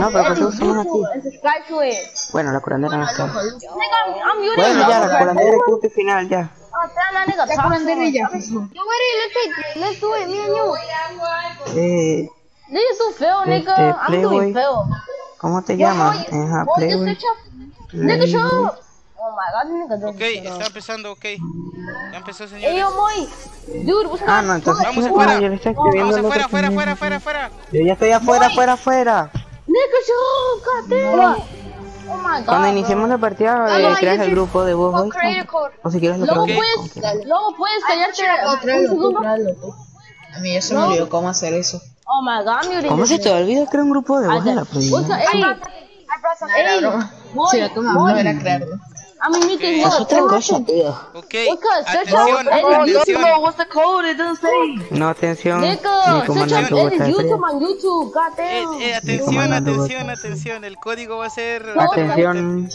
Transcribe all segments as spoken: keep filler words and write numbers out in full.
No, pero ¿por qué usamos aquí? And subscribe to it. Bueno, la curandera no está. Nigga, I'm, I'm muting Bueno, you. ya, la curandera creo que final, ya. Oh, damn, that nigga La talks curandera so ya. much. Yo, ready? Let's take, let's do it, me and you. Eh, Niggas do Phil, nigga. Este, I'm Playboy. doing Phil. ¿Cómo te Yo, llamas? boy, Ajá, boy, just Playboy. switch up. Nigga, shut Playboy. up. Oh my god, this nigga doesn't Ok, shut está up. empezando, ok. Ya empezó, Hey, señores. yo, boy. Dude, what's Ah, up? no, entonces Vamos ¿qué? afuera. Ah, yo le estoy escribiendo Vamos al otro afuera, afuera, pendejo. afuera, afuera, afuera. Yo ya estoy afuera, afuera, afuera. Nigga, shut up, goddamn. Oh my god. Cuando iniciemos la partida, No, eh, no, creas use el your grupo de voz, fuck ¿oíste? creator code. O si quieres lo Luego creas. puedes, como quieras. luego puedes callarte un Tráelo tú, segundo. tráelo tú. A mí ya se me No. olvidó cómo hacer eso. Oh my god, I'm muting ¿Cómo this se te nigga. olvida crear un grupo de voz en la What's prohibición? up? Hey, Era hey, broma. boy, Si la toma, boy. no era crearlo. I'm muting Es what? otra What cosa, happened? tío. Ok, What's up? Search atención, up Eddie's atención. What's the code? It doesn't say. No, atención. Nigga, Mi search comandante up Hugo Eddie's está de frío. YouTube on YouTube. Eh, Goddamn. eh, atención, comandante atención, Hugo. atención. El código va a ser... Atención.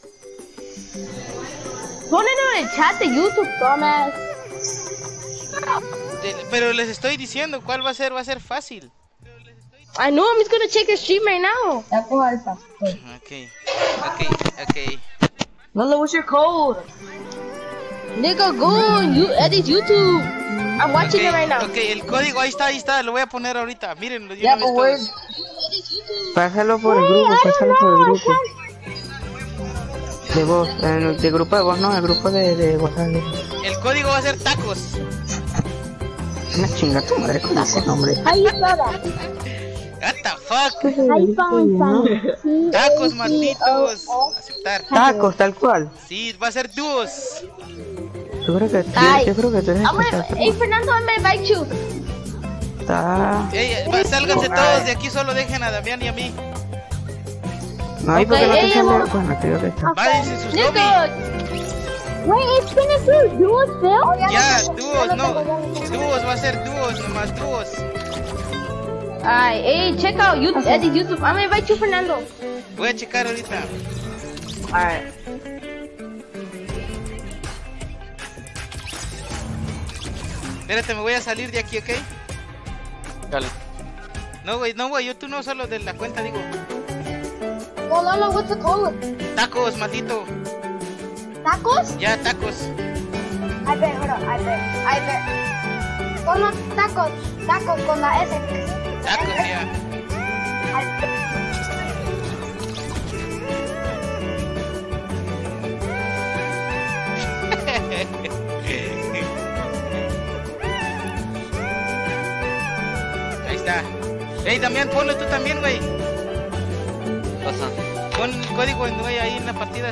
Ponelo en el chat de YouTube, dumbass. Eh, Pero les estoy diciendo cuál va a ser, va a ser fácil. I know, I'm just gonna check the stream right now. Taco alfa. Ok, ok, ok. Lolo, what's your code? Nigga, go on you, Eddie's YouTube. I'm watching Ok, it right now. ok, el código ahí está, ahí está, lo voy a poner ahorita. Mírenlo, de Yeah, una vez but where's... todos. Pásalo por el grupo, pásalo por el grupo. De voz, el, de grupo de voz, no, el grupo de, de WhatsApp. El código va a ser tacos. Una chinga tu madre con ese nombre. How you spell that? What the fuck? How you spell Tacos malditos. Aceptar. Tacos, tal cual. Sí, va a ser dúos. Yo creo que, Ay. yo, yo creo que tú eres I'm el que gonna, está- hey Fernando, I'm gonna invite you. está... Ey, va, sálganse todos de aquí, solo dejen a Damián y a mí. No, ¿y por qué no Ok, te ey, sale? amor. Bueno, te digo que está. Váyanse en sus Nigga. lobbies. Wait, it's gonna say duos, Phil? Ya, dúos, no. Dúos, va a ser dúos, nomás dúos. Alright, hey, check out YouTube, Eddie's YouTube. I'm gonna invite you, Fernando. Voy a checar ahorita. Alright. Espérate, me voy a salir de aquí, ¿ok? Dale. No, güey, no, güey, yo tú no, solo de la cuenta, digo. No, no, no, what's the code? Tacos, maldito. ¿Tacos? Ya, tacos. I bet, hold on, I bet, I bet. Con los tacos, tacos con la S. Tacos, ya. Ahí está. Ey, Damián, ponlo tú también, güey. Pasa. Pon el código en, güey, ahí en las partidas.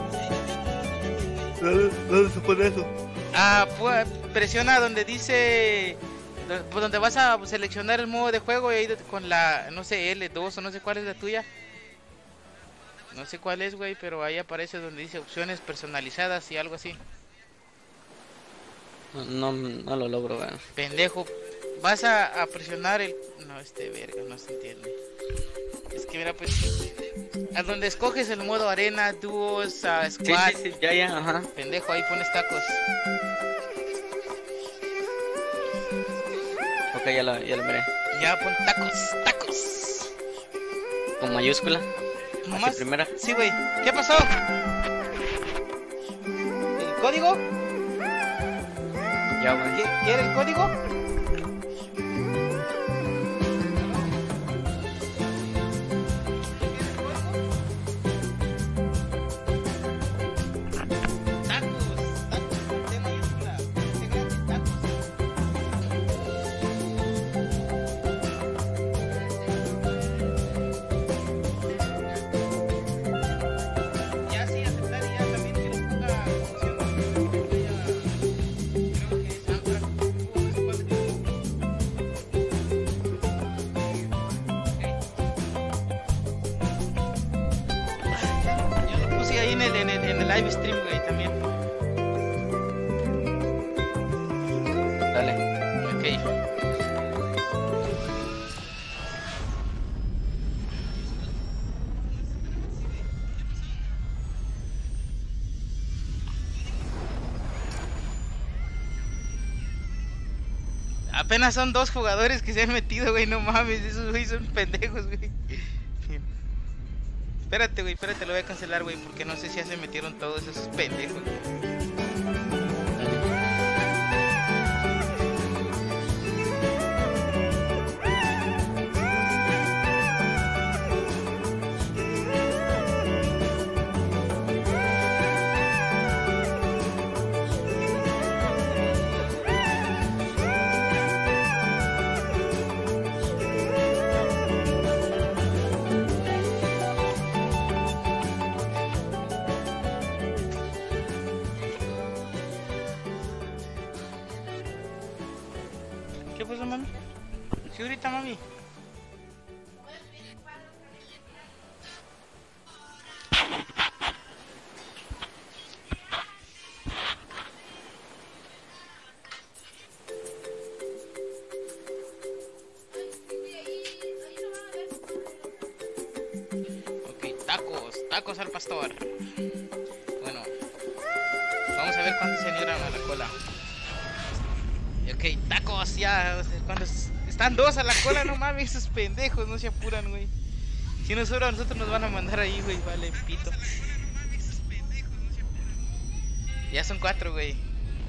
¿Dónde se pone eso? Ah, pues, presiona donde dice... do- Pues donde vas a seleccionar el modo de juego y ahí de- con la, no sé, L dos o no sé cuál es la tuya. No sé cuál es, güey, pero ahí aparece donde dice opciones personalizadas y algo así. No, no, no lo logro ver. Pendejo, vas a, a presionar el... No, este verga, no se entiende. Es que mira, pues... A donde escoges el modo arena, dúos, a Sí, squad. sí, sí, ya, ya, ajá. Pendejo, ahí pones tacos. Ok, ya lo, ya lo miré. Ya pon tacos, tacos. Con mayúscula. Nomás. Así, primera. Sí, güey. ¿Qué pasó? ¿El código? Ya, güey. ¿Qui- ¿Quiere el código? Tacos, tacos, de mayúscula. De gratis, tacos. Ya sí, aceptar y ya también que les ponga opción. Voy a- creo que es Amtrak. Uh, no sé cuál es. Ok. Yo lo puse ahí en el, en el, en el live stream, güey, también. Dale. Ok. Apenas son dos jugadores que se han metido, güey, no mames, esos güey son pendejos, güey. Espérate, güey, espérate, lo voy a cancelar, güey, porque no sé si ya se metieron todos esos pendejos. ¿Qué pasó, mami? Sí, ahorita, mami. Ok, tacos, tacos al pastor. Bueno, vamos a ver cuántos se unieron a la cola. Ok, tacos, ya. Cuando están dos a la cola, no mames, esos pendejos no se apuran, güey. Si nos sobra a nosotros nos van a mandar ahí, güey, vale, pito. Ya son cuatro, güey.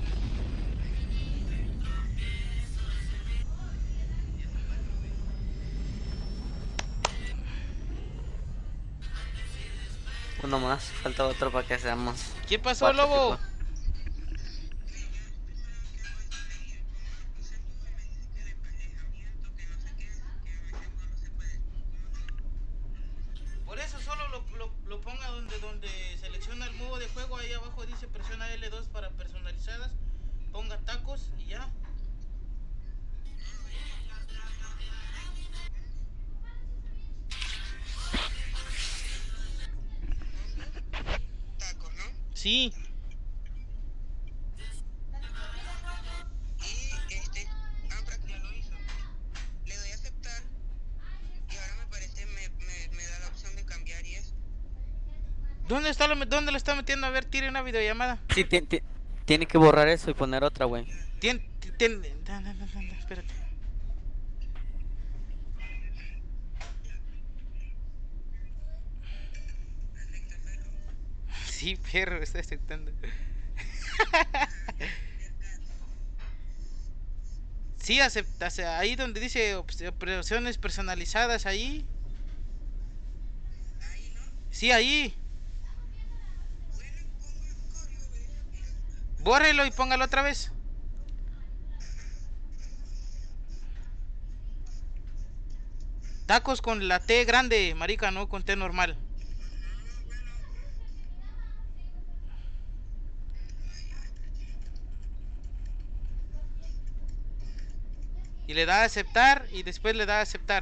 Uno más, falta otro para que seamos. ¿Qué pasó, cuatro, lobo? tipo. Por eso solo lo, lo, lo ponga donde, donde selecciona el modo de juego. Ahí abajo dice presiona L dos para personalizadas. Ponga tacos y ya. Tacos, ¿no? Sí. Y este, Amprax ya lo hizo. Le doy a aceptar y ahora me parece, me, me, me da la opción de cambiar y eso. ¿Dónde está lo, dónde lo está metiendo? A ver, tire una videollamada. Sí, ti- ti- tiene que borrar eso y poner otra, güey. Tien, tien, da, da, da, da, da, espérate. Sí, perro, está aceptando. Sí, acepta, ahí donde dice opciones personalizadas, ahí. Sí, ahí. Bórrelo y póngalo otra vez. Tacos con la T grande, marica, no con T normal. Y le da a aceptar y después le da a aceptar.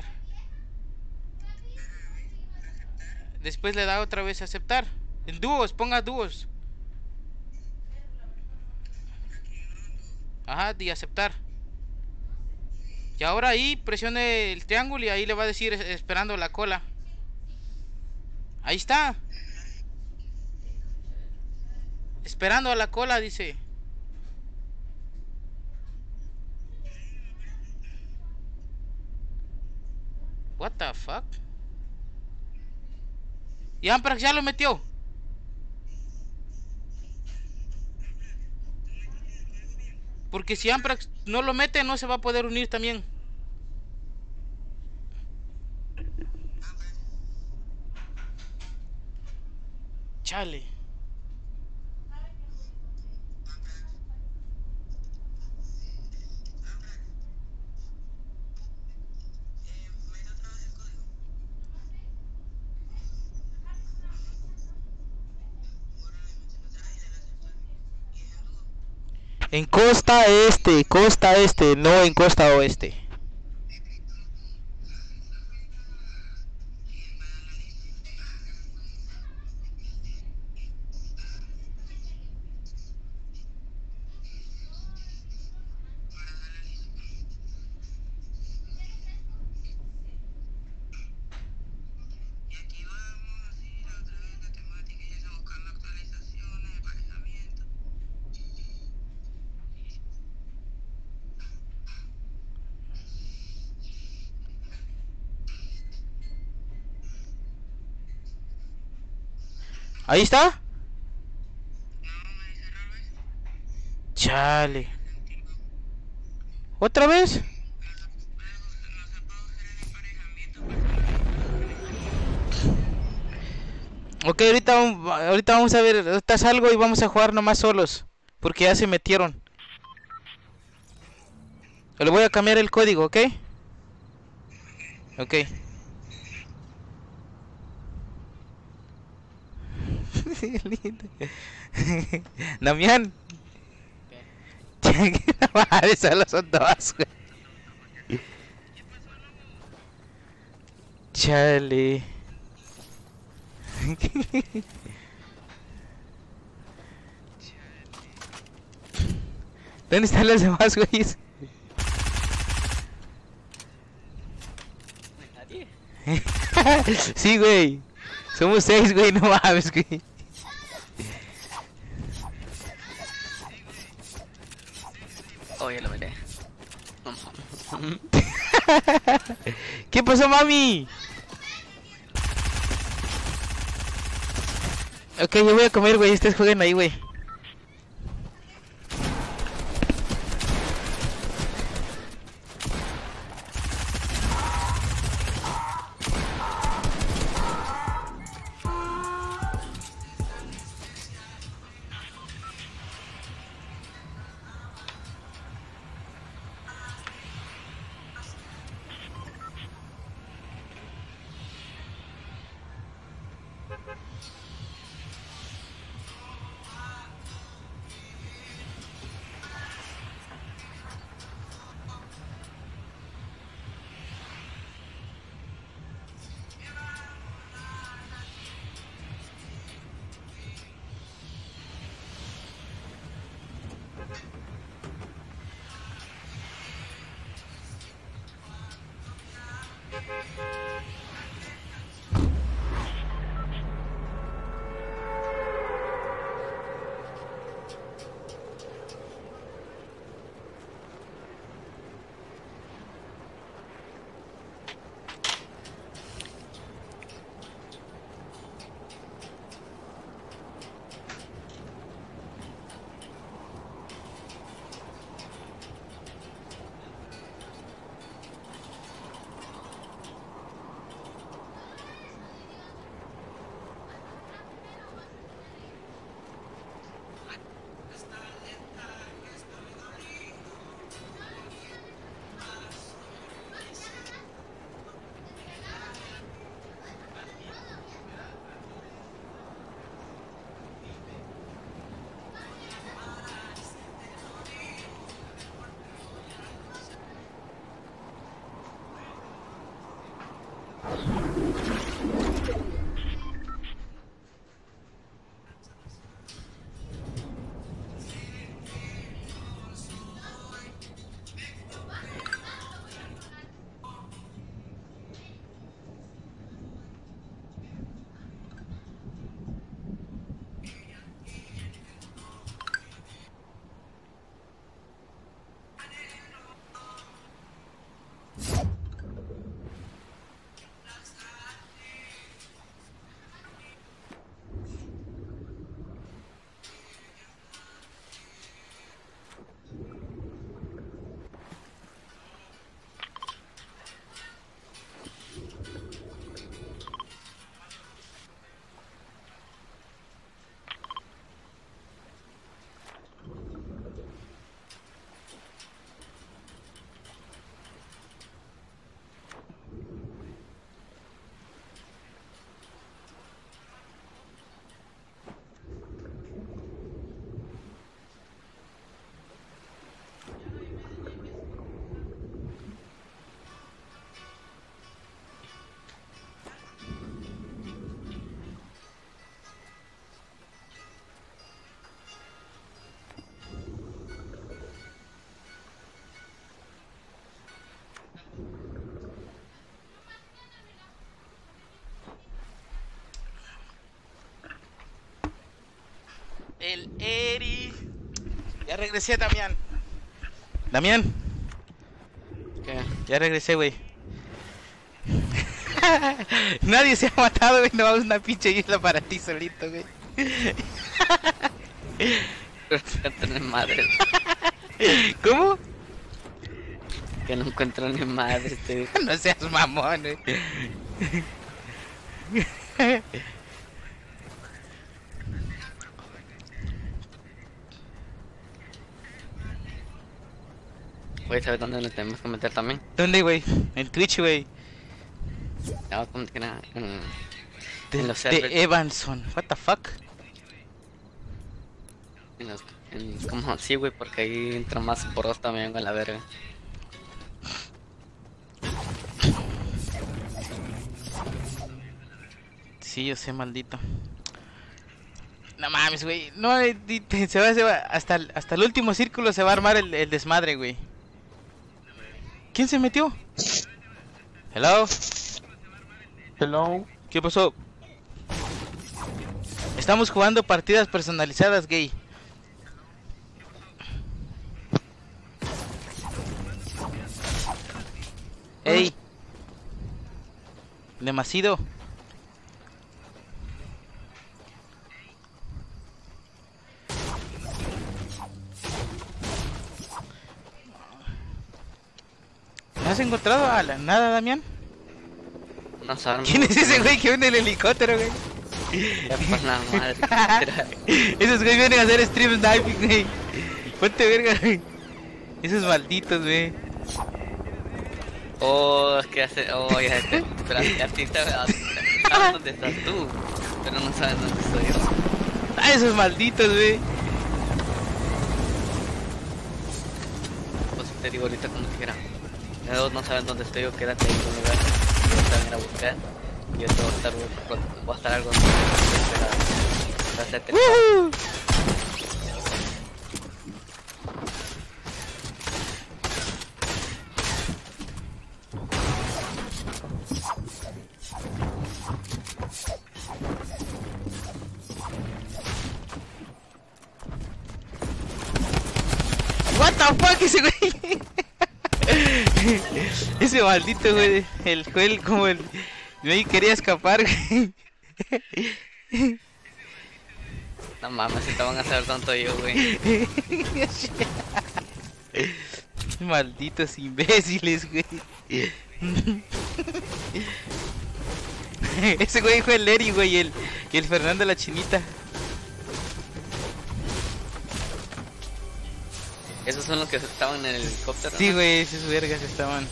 Después le da otra vez a aceptar. En dúos, ponga dúos. Ajá, y aceptar. Y ahora ahí presione el triángulo y ahí le va a decir esperando la cola. Ahí está. Esperando a la cola, dice. What the fuck? Y Amprax ya lo metió. Porque si Amprax no lo mete, no se va a poder unir también. Chale. En costa este, costa este, no en costa oeste. Y aquí vamos, y la otra vez la temática y eso, buscando actualizaciones, emparejamiento. ¿Ahí está? Chale. ¿Otra vez? Ok, ahorita, vam- ahorita vamos a ver, ahorita salgo y vamos a jugar nomás solos. Porque ya se metieron. Le voy a cambiar el código, ¿ok? Ok. Lindo. Damián. Madre, solo son dos, güey. Chale. ¿Dónde están los demás, güeyes? Nadie. Sí, güey. Somos seis, güey, no mames, güey. Oh, ya lo miré. ¿Qué pasó, mami? Ok, yo voy a comer, güey. Ustedes jueguen ahí, güey. El Eri. Ya regresé, Damián. Damián. ¿Qué? Ya regresé, güey. Nadie se ha matado, güey. No vamos a una pinche isla para ti solito, güey. Pero no encuentro ni madre. ¿Cómo? Que no encuentro ni madre, este. No seas mamón, güey. Güey, ¿sabes dónde nos tenemos que meter también? ¿Dónde, güey? En Twitch, güey. No, como que nada. En, De, en los de servers. Evanson. What the fuck? En los, en, como sí, güey, porque ahí entra más poros también con la verga. Sí, yo sé, maldito. No mames, güey. No, eh, di- te- se va, se va. Hasta, el- hasta el último círculo se va a armar el, el desmadre, güey. ¿Quién se metió? Hello. Hello. ¿Qué pasó? Estamos jugando partidas personalizadas, gay. Ey. Demasiado. ¿No has encontrado a la nada, Damián? No sabemos. ¿Quién es ese güey que viene en el helicóptero, güey? Ya por la madre. Esos güeyes vienen a hacer stream sniping, güey. Ponte verga, güey. Esos malditos, güey. Oh, es que hace. Oh, ya te. Pero a ti te. Sabes dónde estás tú, pero no sabes dónde estoy yo. Ah, esos malditos, güey. Pues te digo ahorita como que era. Ellos no saben dónde estoy yo, quédate ahí en un lugar. Yo voy a venir a buscar. Y yo te voy a estar, voy a estar algo. Para hacerte el ¡Woohoo! What the fuck, ese güey. Ese maldito güey, el güey como el güey quería escapar, güey. No mames, si te van a hacer tonto yo, güey. Malditos imbéciles, güey. Ese güey fue el Eri, güey, y el, y el Fernando la chinita. Esos son los que estaban en el helicóptero. Sí, ¿no? güey, esos vergas estaban.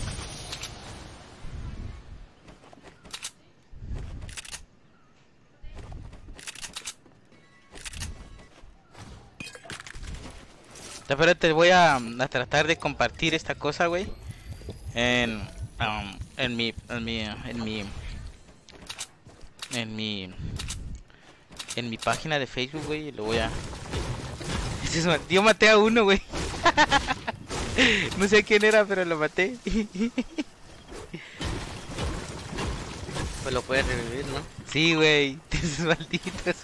Espérate, voy a, a tratar de compartir esta cosa, güey. En, um, en mi, en mi, en mi, en mi, en mi página de Facebook, güey. Y lo voy a. Ese es mal- Yo maté a uno, güey. No sé quién era, pero lo maté. Pues lo puedes revivir, ¿no? Sí, güey. Esos malditos.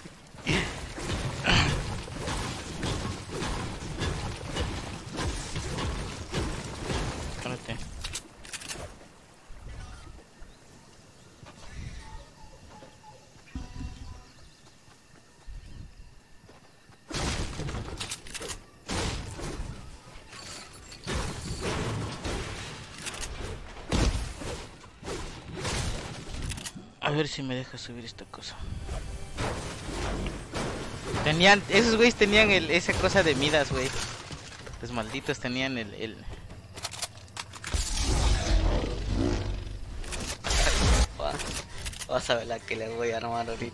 Espérate. A ver si me deja subir esta cosa. Tenían, esos güeyes tenían el, esa cosa de Midas, güey. Los malditos tenían el, el... Va- Vas a ver la que le voy a armar ahorita.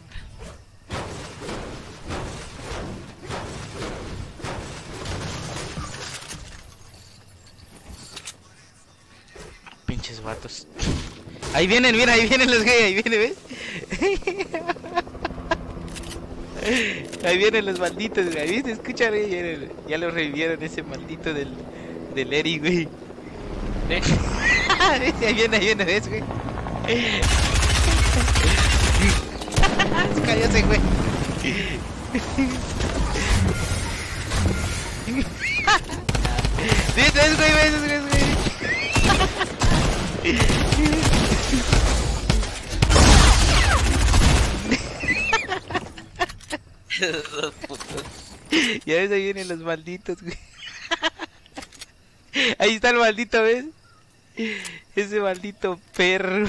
Pinches vatos. Ahí vienen, mira, ahí vienen los güeyes, ahí vienen, ¿ves? Ahí vienen los malditos, güey. ¿Viste? Escucha, güey. Ya, ya lo revivieron ese maldito del, del Eri, güey. ¿Sí? Ahí viene, ahí viene, ¿ves, güey? Se cayó ese güey. ¿Ves, ves, güey? ¿Ves, ves, güey? Esos putos. Ya ves, ahí vienen los malditos, güey. Ahí está el maldito, ¿ves? Ese maldito perro.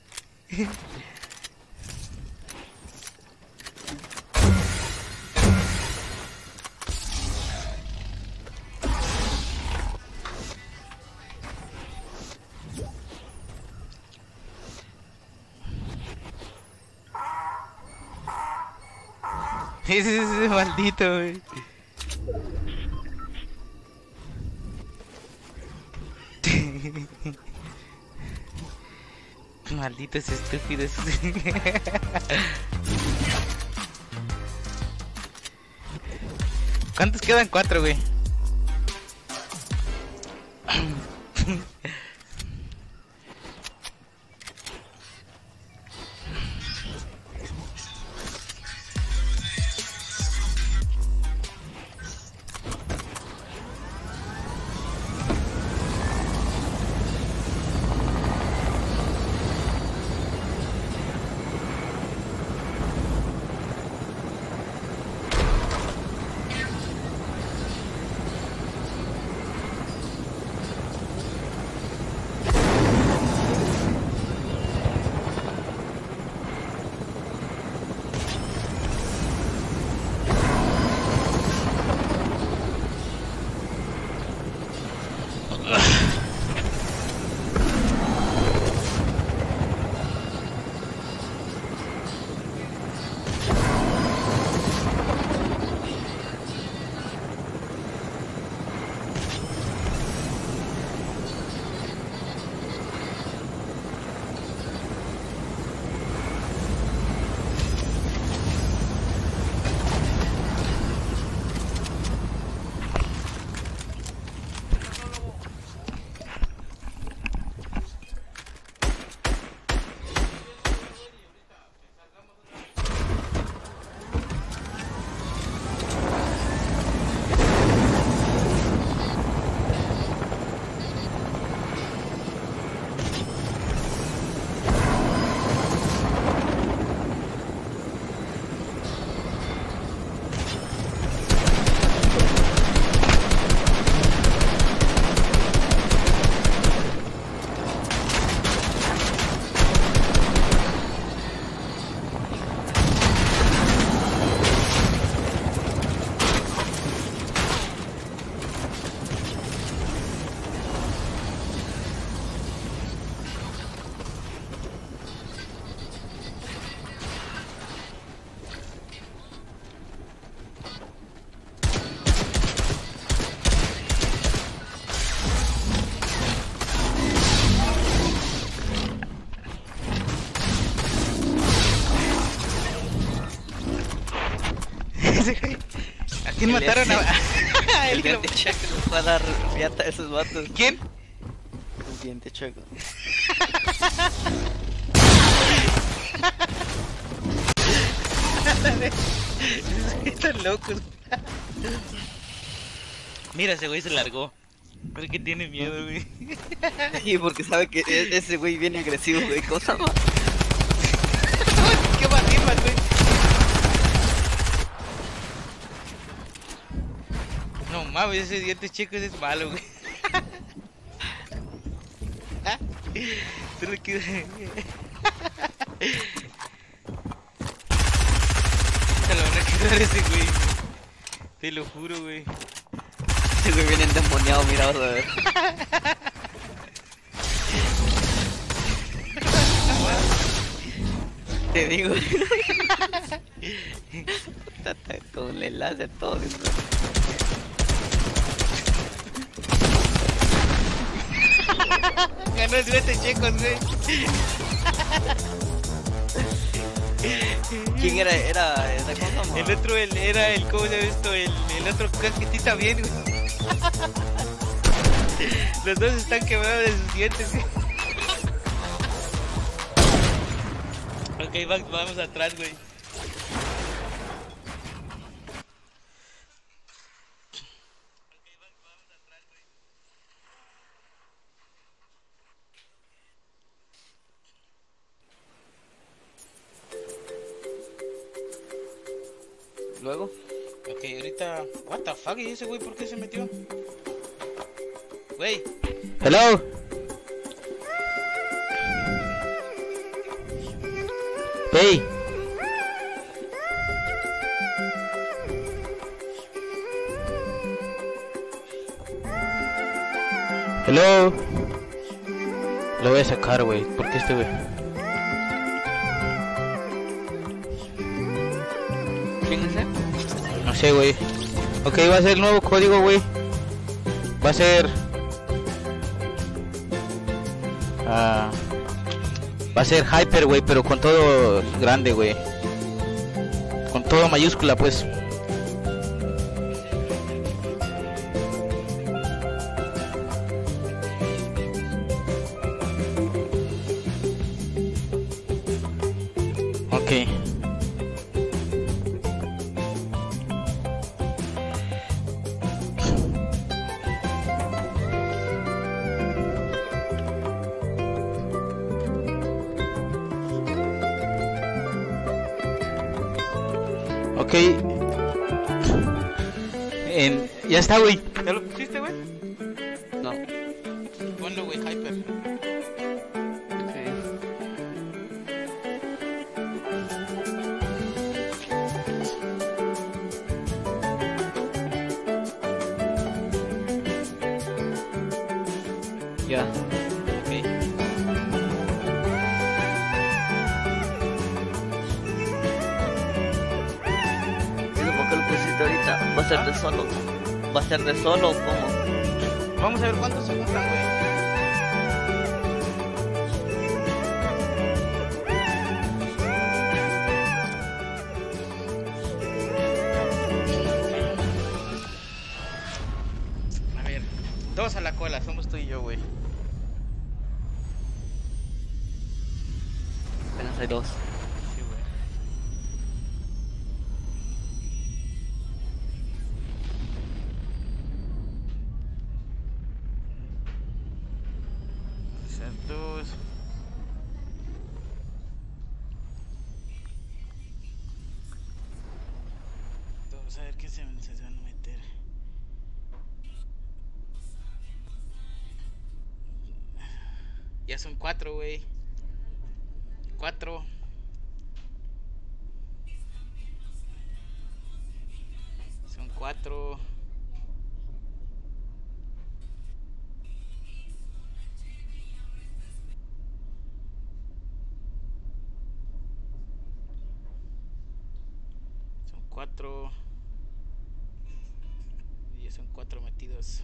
Ese es ese maldito, güey. Malditos estúpidos. ¿Cuántos quedan? Cuatro, güey. ¿A quién mataron? A... El el que lo- diente checo les fue a dar riata a esos vatos. ¿Quién? El diente checo. Están locos. Mira, ese güey se largó. Porque tiene miedo, güey. Y porque sabe que e- ese güey viene agresivo, güey. Cosa más. ¿Qué batimos, güey? No mames, ese diente chico es malo, güey. Tú lo quieres. Se lo van a quedar ese güey. Te lo juro, güey. Ese güey viene endemoniado, mira, vas a ver. Te digo. Tata, con el láser todo. Ganó el diente chicos, güey. ¿Quién era? Era. ¿Era cómo se llama? El otro el, era el, ¿cómo se llama esto? El, el otro casquetita bien, güey. Los dos están quebrados de sus dientes, güey. Ok, Max, vamos atrás, güey. Luego. Ok, ahorita... What the fuck, ¿y ese güey por qué se metió? Güey. Hello. Hey. Hello. Lo voy a sacar, güey. ¿Por qué este güey? ¿Quién es ese? No sé, güey. Ok, va a ser el nuevo código, güey. Va a ser... Ah... Va a ser Hyper, güey, pero con todo grande, güey. Con todo mayúscula, pues. Ok. Ok. En... Ya está, güey. ¿Ya lo pusiste, güey? No. Ponlo, güey, Hyper. Ok. Ya. Ok. ¿Eso por qué lo pusiste ahorita? ¿Va a ser de solo? ¿Va a ser de solo o cómo? Vamos a ver cuántos se juntan, güey. A ver, dos a la cola, somos tú y yo, güey. Apenas hay dos. Sí, güey. O sea, dos. Vamos a ver qué se, se van a meter. Ya son cuatro, güey. Cuatro. Son cuatro. Son cuatro. Y ya son cuatro metidos.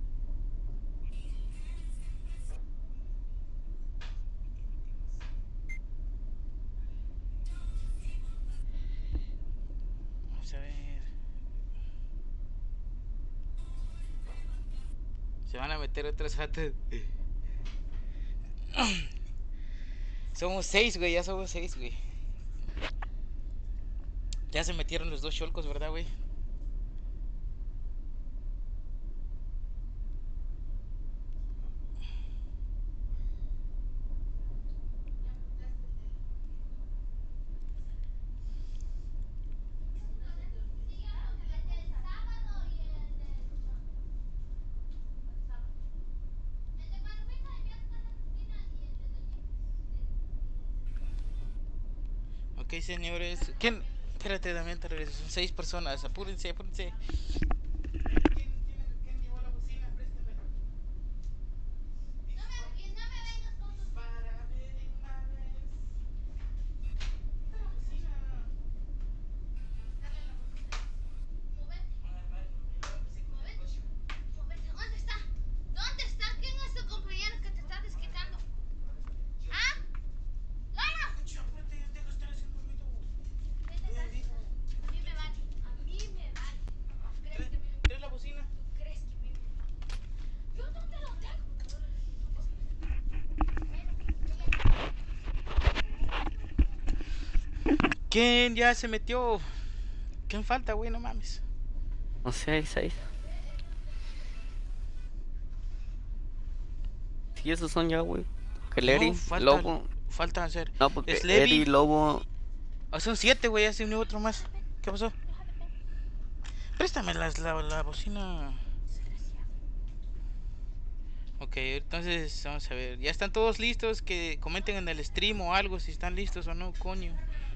Vamos a ver. Se van a meter otros ratos. Somos seis, güey. Ya somos seis, güey. Ya se metieron los dos cholcos, ¿verdad, güey? Ok, señores. ¿Quién? Espérate, Damián, te regreso. Son seis personas. Apúrense, apúrense. ¿Dónde está? ¿Dónde está? ¿Quién es tu compañero que te está desquitando? ¿Ah? ¡Lalo! Vete a casa. A mí me vale. A mí me vale. ¿Crees que me... ¿Traes la bocina? ¿Crees que me... Yo no te lo tengo. ¿Quién ya se metió? ¿Quién falta, güey? No mames. No sé, hay seis. Sí, esos son ya, güey. Que Lery, No, falta- Lobo. Falta hacer. No, porque Es Levi. Eddie, Lobo. Ah, son siete, güey. Ya se unió otro más. ¿Qué pasó? Préstame las, la, la bocina. Ok, entonces vamos a ver. Ya están todos listos. Que comenten en el stream o algo si están listos o no, coño.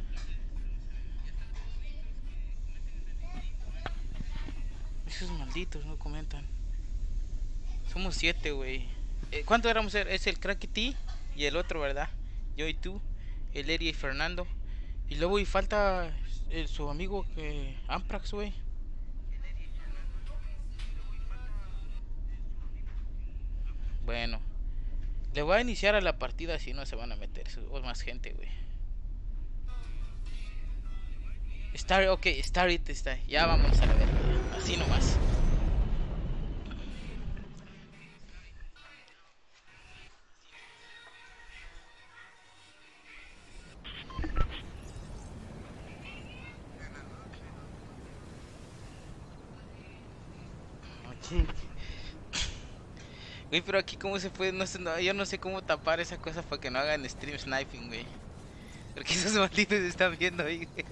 Esos malditos no comentan. Somos siete, güey. Eh, ¿Cuántos éramos? Es el Cracky T y el otro, ¿verdad? Yo y tú, el Eri y Fernando. Y luego y falta el, su amigo que Amprax, güey. Bueno, le voy a iniciar a la partida si no se van a meter o más gente, güey. Star, ok, Star It está. Ya vamos a la verga. Así nomás. Ok. Güey, pero aquí cómo se puede, no sé, no, yo no sé cómo tapar esa cosa para que no hagan stream sniping, güey. Porque esos malditos están viendo ahí, güey.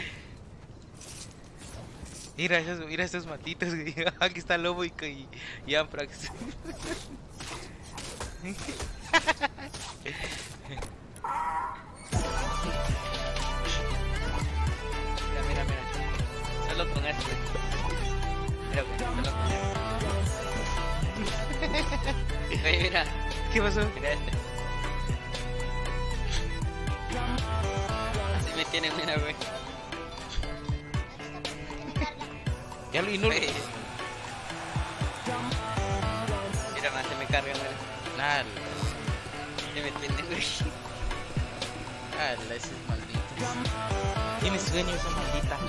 Mira esos, mira esos malditos, güey. Aquí está Lobo y, y, y Amprax. Mira, mira, mira. Solo con esto. Mira, güey, solo con esto. Oye, mira. ¿Qué pasó? Mira este. Así me tienen, mira, güey. Ya lo y no. Güey. Mira, man, se me carga, mira. Nada, Se me tienen, güey. ah, esos malditos. Tiene sueño esa maldita.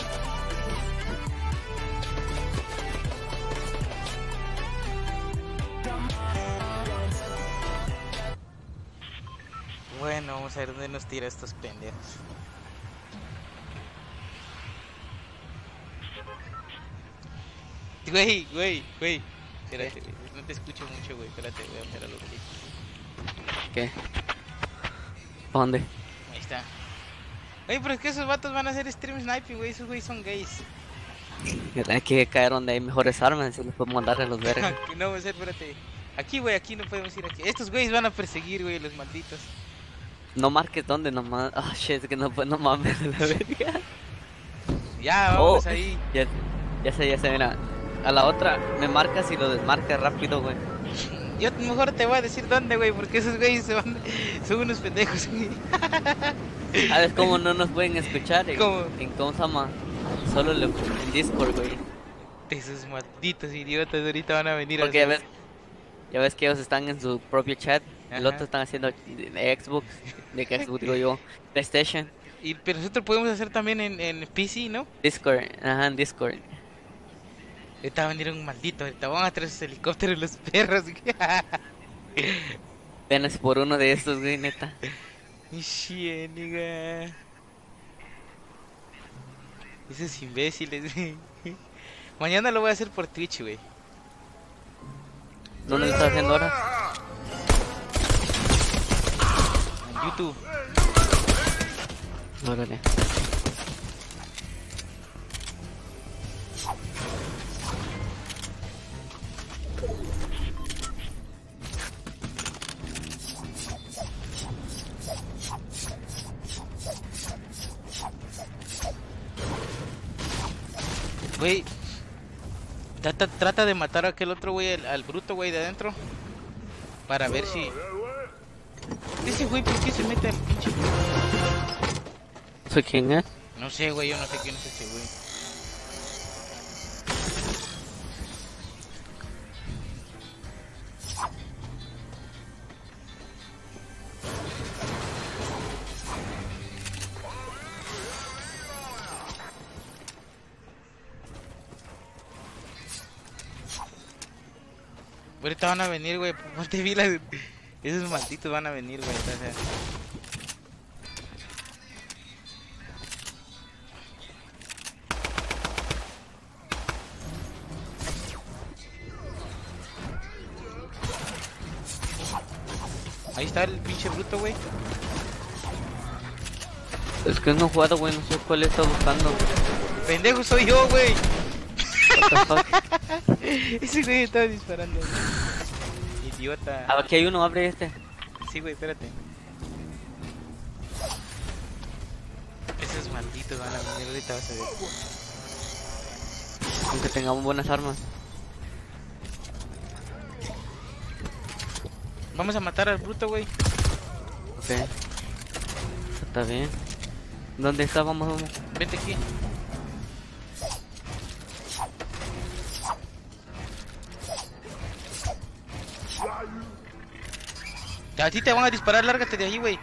Bueno, vamos a ver dónde nos tira estos pendejos. Güey, güey, güey. Espérate, güey. No te escucho mucho, güey. Espérate, voy a hacer algo aquí. ¿Qué? ¿Dónde? Ahí está. Güey, pero es que esos vatos van a hacer stream sniping, güey. Esos güeyes son gays. Hay que caer donde hay mejores armas y les podemos darle los vergas. No, vamos a hacer, espérate. Aquí, güey, aquí no podemos ir aquí. Estos güeyes van a perseguir, güey, los malditos. No marques dónde nomás. Ah, oh, shit, es que no, no mames la verga. Ya, vamos Oh, ahí. Ya, ya sé, ya sé, mira. A la otra me marcas y lo desmarcas rápido, güey. Yo mejor te voy a decir dónde, güey, porque esos güeyes se van... son unos pendejos, güey. A ver cómo no nos pueden escuchar. En, ¿Cómo? en cómo se llama. Solo le- en Discord, güey. Esos malditos idiotas ahorita van a venir Porque a ya ves, ya ves que ellos están en su propio chat. El Ajá. otro están haciendo de Xbox. De que Xbox digo yo. PlayStation. Y, pero nosotros podemos hacer también en, en P C, ¿no? Discord. Ajá, en Discord. Ahorita va a venir un maldito, ahorita van a traer sus helicópteros los perros. Apenas por uno de estos, güey, neta. Shit, nigga. Esos imbéciles, güey. Mañana lo voy a hacer por Twitch, güey. ¿Dónde lo estás haciendo ahora? En YouTube. Órale. Güey, trata, trata de matar a aquel otro güey, al, al bruto güey de adentro. Para ver si... Ese güey, ¿por qué se mete al pinche? ¿Soy quién es? No sé, güey, yo no sé quién es ese güey. Ahorita van a venir, güey, ponte filas. Esos malditos van a venir, güey. O sea, ahí está el pinche bruto, güey. Es que no he jugado, güey, no sé cuál está buscando. Pendejo soy yo, güey. What the fuck. Ese güey estaba disparando. Idiota. Ah, aquí hay uno, abre este. Sí, güey, espérate. Esos malditos van a venir, ahorita vas a ver. Aunque tengamos buenas armas. Vamos a matar al bruto, güey. Ok. Está bien. ¿Dónde está? Vamos, vamos. Vente aquí. A ti te van a disparar, lárgate de ahí, güey.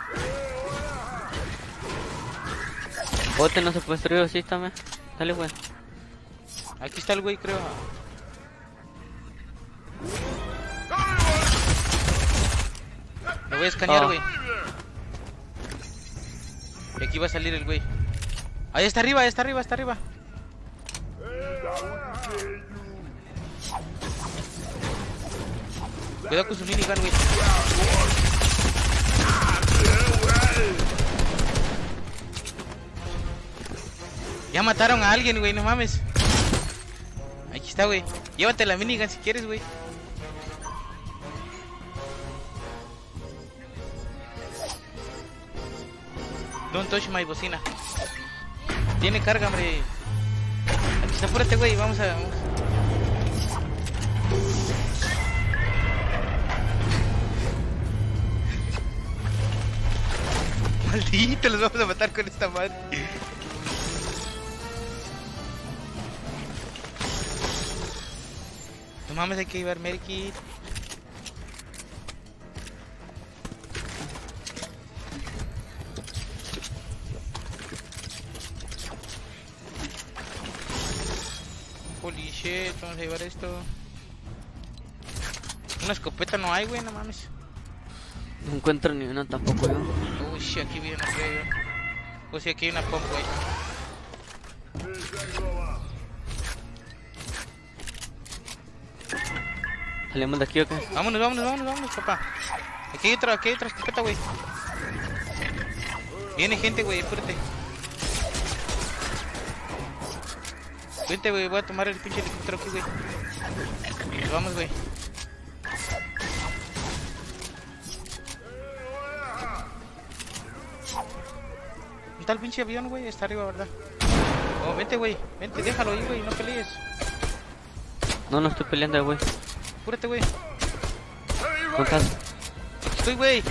Bote no se puede destruir, así está, me. Dale, güey. Aquí está el güey, creo. Lo voy a escanear, Oh. güey. Y aquí va a salir el güey. Ahí está arriba, ahí está arriba, está arriba. Cuidado con su minigun, güey. Ya mataron a alguien, güey, no mames. Aquí está, güey. Llévate la minigun si quieres, güey. Don't touch my bocina. Tiene carga, hombre. Aquí está, apúrate, güey. Vamos a... Vamos. Maldito, los vamos a matar con esta madre. No mames, hay que llevar medikit. Holy shit, vamos a llevar esto. Una escopeta no hay, güey, no mames. No encuentro ni una tampoco yo. Uy, shit, aquí viene una, creo yo. Uy, sí, aquí hay una pump, güey. ¿Salimos de aquí o qué? Vámonos, vámonos, vámonos, vámonos, papá. Aquí hay otra, aquí hay otra escopeta, güey. Viene gente, güey, apúrate. Vente, güey, voy a tomar el pinche helicóptero aquí, güey. Nos vamos, güey. ¿Dónde está el pinche avión, güey? Está arriba, ¿verdad? Oh, vente, güey. Vente, déjalo ahí, güey, no pelees. No, no estoy peleando, güey. Apúrate, güey. ¿Dónde estás? Estoy, güey.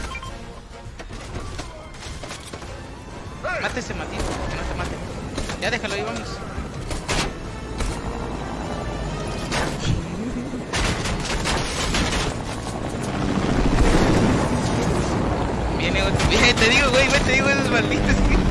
Mátese, Matito, que no te mate. Ya déjalo ahí, vamos. Viene otro, viene, te digo, güey, güey, te digo esos malditos.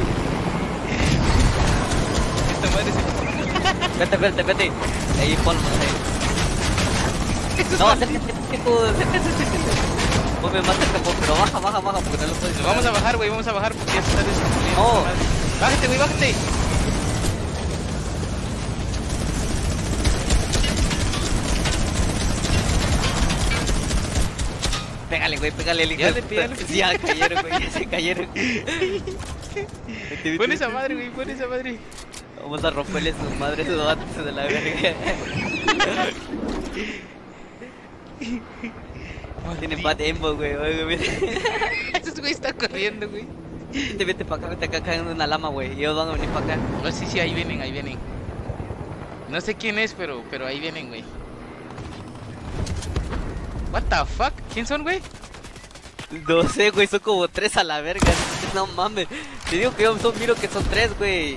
Esta madre se... Vete, vete, vete. Ahí, ponlo, ahí. No, acércate, tipo, acércate, acércate. Vos me matas, capo, pero baja, baja, baja, porque no lo puedes. Nos vamos a bajar, güey, vamos a bajar porque ya se está destruyendo. No. Bájate, güey, bájate. Pégale, güey, pégale el hijo. Ya le pégale. Ya cayeron, güey, ya se cayeron. Pon esa madre, güey, pon esa madre. Vamos a romperle sus madres sus antes de la verga. Tienen bad embo, güey. Esos güey están corriendo, güey. Vete, vete para acá, vete acá, cayendo una lama, güey. Ellos van a venir para acá. No, sí, sí, ahí vienen, ahí vienen. No sé quién es, pero, pero ahí vienen, güey. What the fuck? ¿Quién son, güey? No sé, güey, son como tres a la verga. No mames. Te digo que yo son, miro que son tres, güey.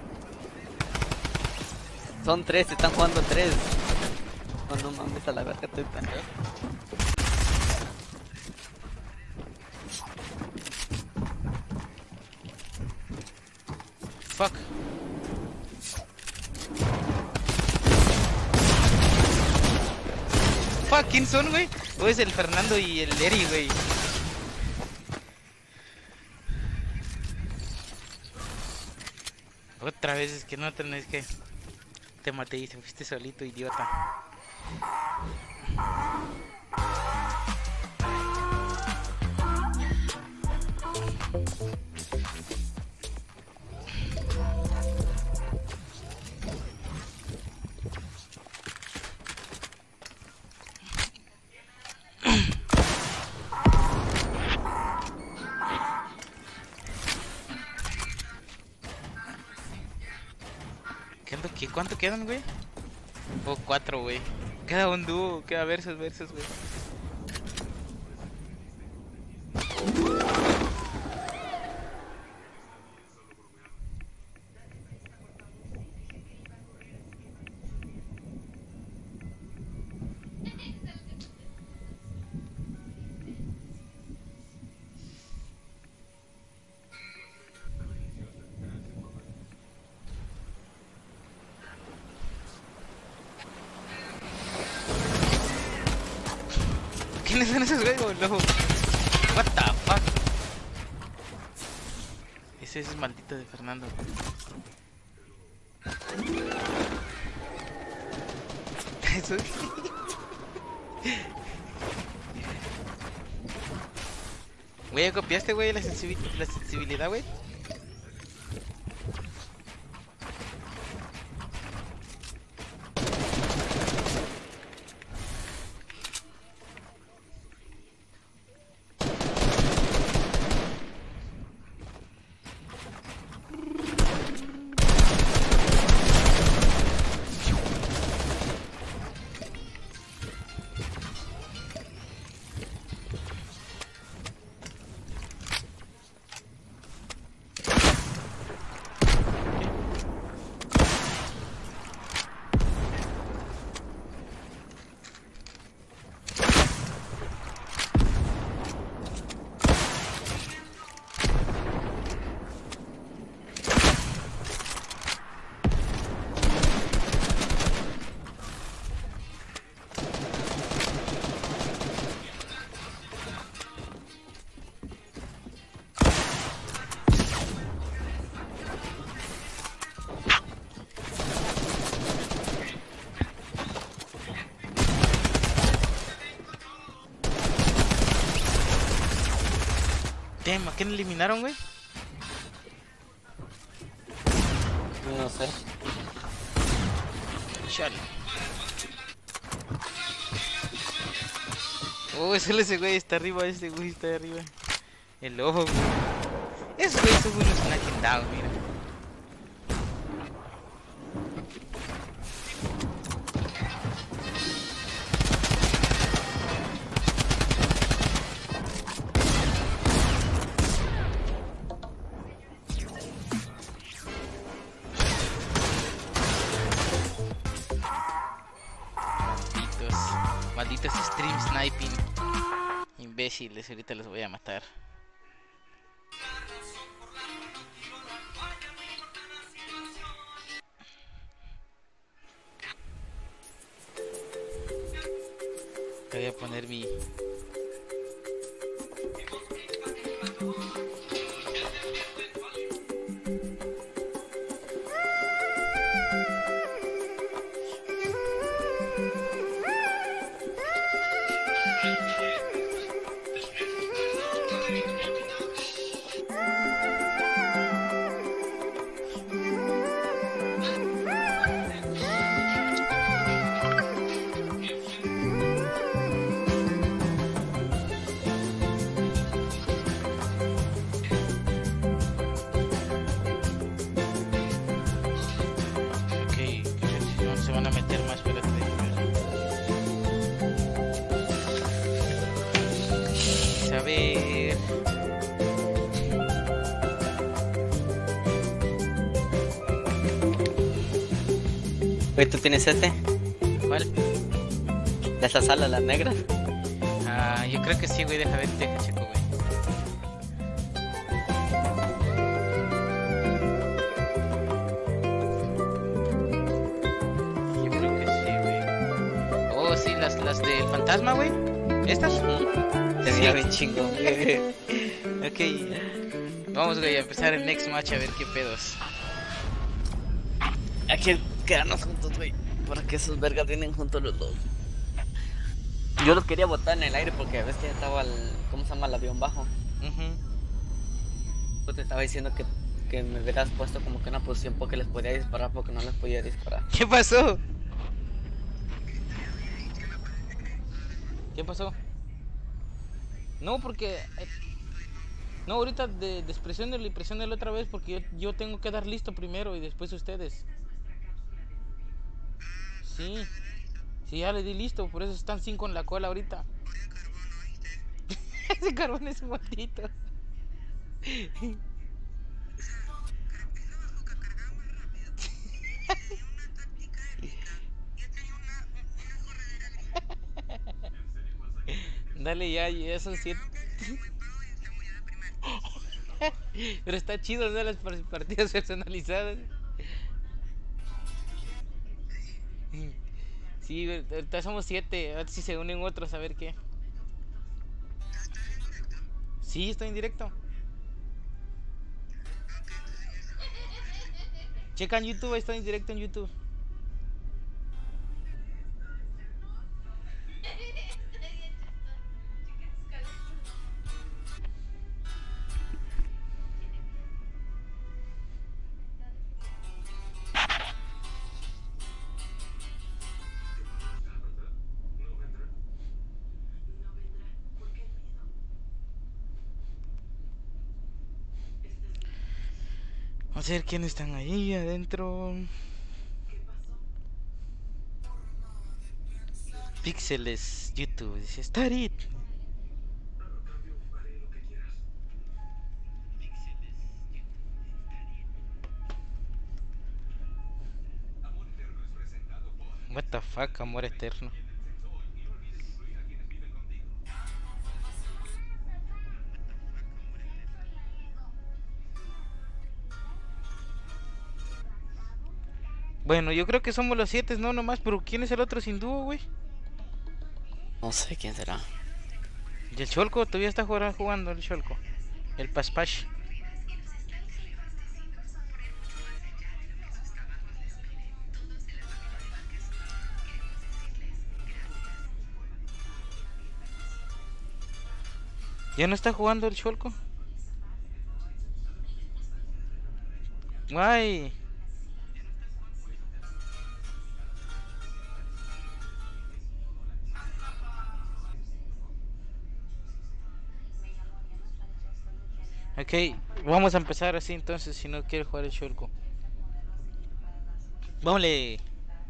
Son tres, están jugando tres. Oh, no mames, a la verga, estoy pendejo. Fuck. Fuck, ¿quién son, güey? O es el Fernando y el Eri, güey. Otra vez es que no tenés que... Te maté y te fuiste solito, idiota. ¿Qué ando, qué, ¿Cuánto quedan, güey? Oh, cuatro, güey. Queda un dúo, queda versus, versus, güey. ¿Quiénes son esos güeyes, loco? What the fuck? Ese es el maldito de Fernando. Eso. Güey, ¿ya copiaste, güey, la, sensibil la sensibilidad, güey? Damn, ¿a quién eliminaron, güey? No sé. Chale. Oh, ese ese güey está arriba, ese güey está arriba. El ojo, güey. Ese güey seguro es una quindao, mira. Malditos stream sniping. Imbéciles, ahorita los voy a matar. Te voy a poner mi... Oye, ¿tú tienes este? ¿Cuál? ¿De esas alas, las negras? Ah, yo creo que sí, güey, deja ver, deja checo, güey. Yo creo que sí, güey. Oh, sí, las, las del fantasma, güey. ¿Estas? Te Sí. mira bien chingo. Ok. Vamos, güey, a empezar el next match a ver qué pedos. Hay que quedarnos juntos, güey. Para que esos vergas vienen juntos los dos. Yo los quería botar en el aire porque ves que estaba el... ¿Cómo se llama? El avión bajo. Uh-huh. Pues te estaba diciendo que, que me hubieras puesto como que una posición porque les podía disparar porque no les podía disparar. ¿Qué pasó? ¿Qué pasó? No, porque... eh, No, ahorita de, despresiónelo y presiónelo otra vez porque yo, yo tengo que dar listo primero y después ustedes. Sí. Sí, ya le di listo, por eso están cinco en la cola ahorita. Ponía carbono, ¿viste? Ese carbón es un maldito. O sea, car- esa bazuca cargaba más rápido. Tenía una táctica épica. Yo tenía una, una corredera gris. Dale ya, ya son siete. Pensaban que era muy pro y se murió de primero. Pero está chido, ¿no? Las par- partidas personalizadas. Sí, ahorita somos siete. A ver si se unen otros, a ver qué. ¿Estás en directo? Sí, estoy en directo. Ok, entonces ya está. Checa en YouTube, ahí estoy en directo en YouTube. Vamos a ver quiénes están ahí adentro. Píxeles, YouTube, dice Starit. What the fuck, amor eterno. Bueno, yo creo que somos los siete, no nomás, pero ¿quién es el otro sin dúo, güey? No sé quién será. Y el Cholco todavía está jugando, jugando el Cholco. El Paspash. ¿Ya no está jugando el Cholco? Guay. Ok, vamos a empezar así entonces si no quiere jugar el Cholco. Vámonos.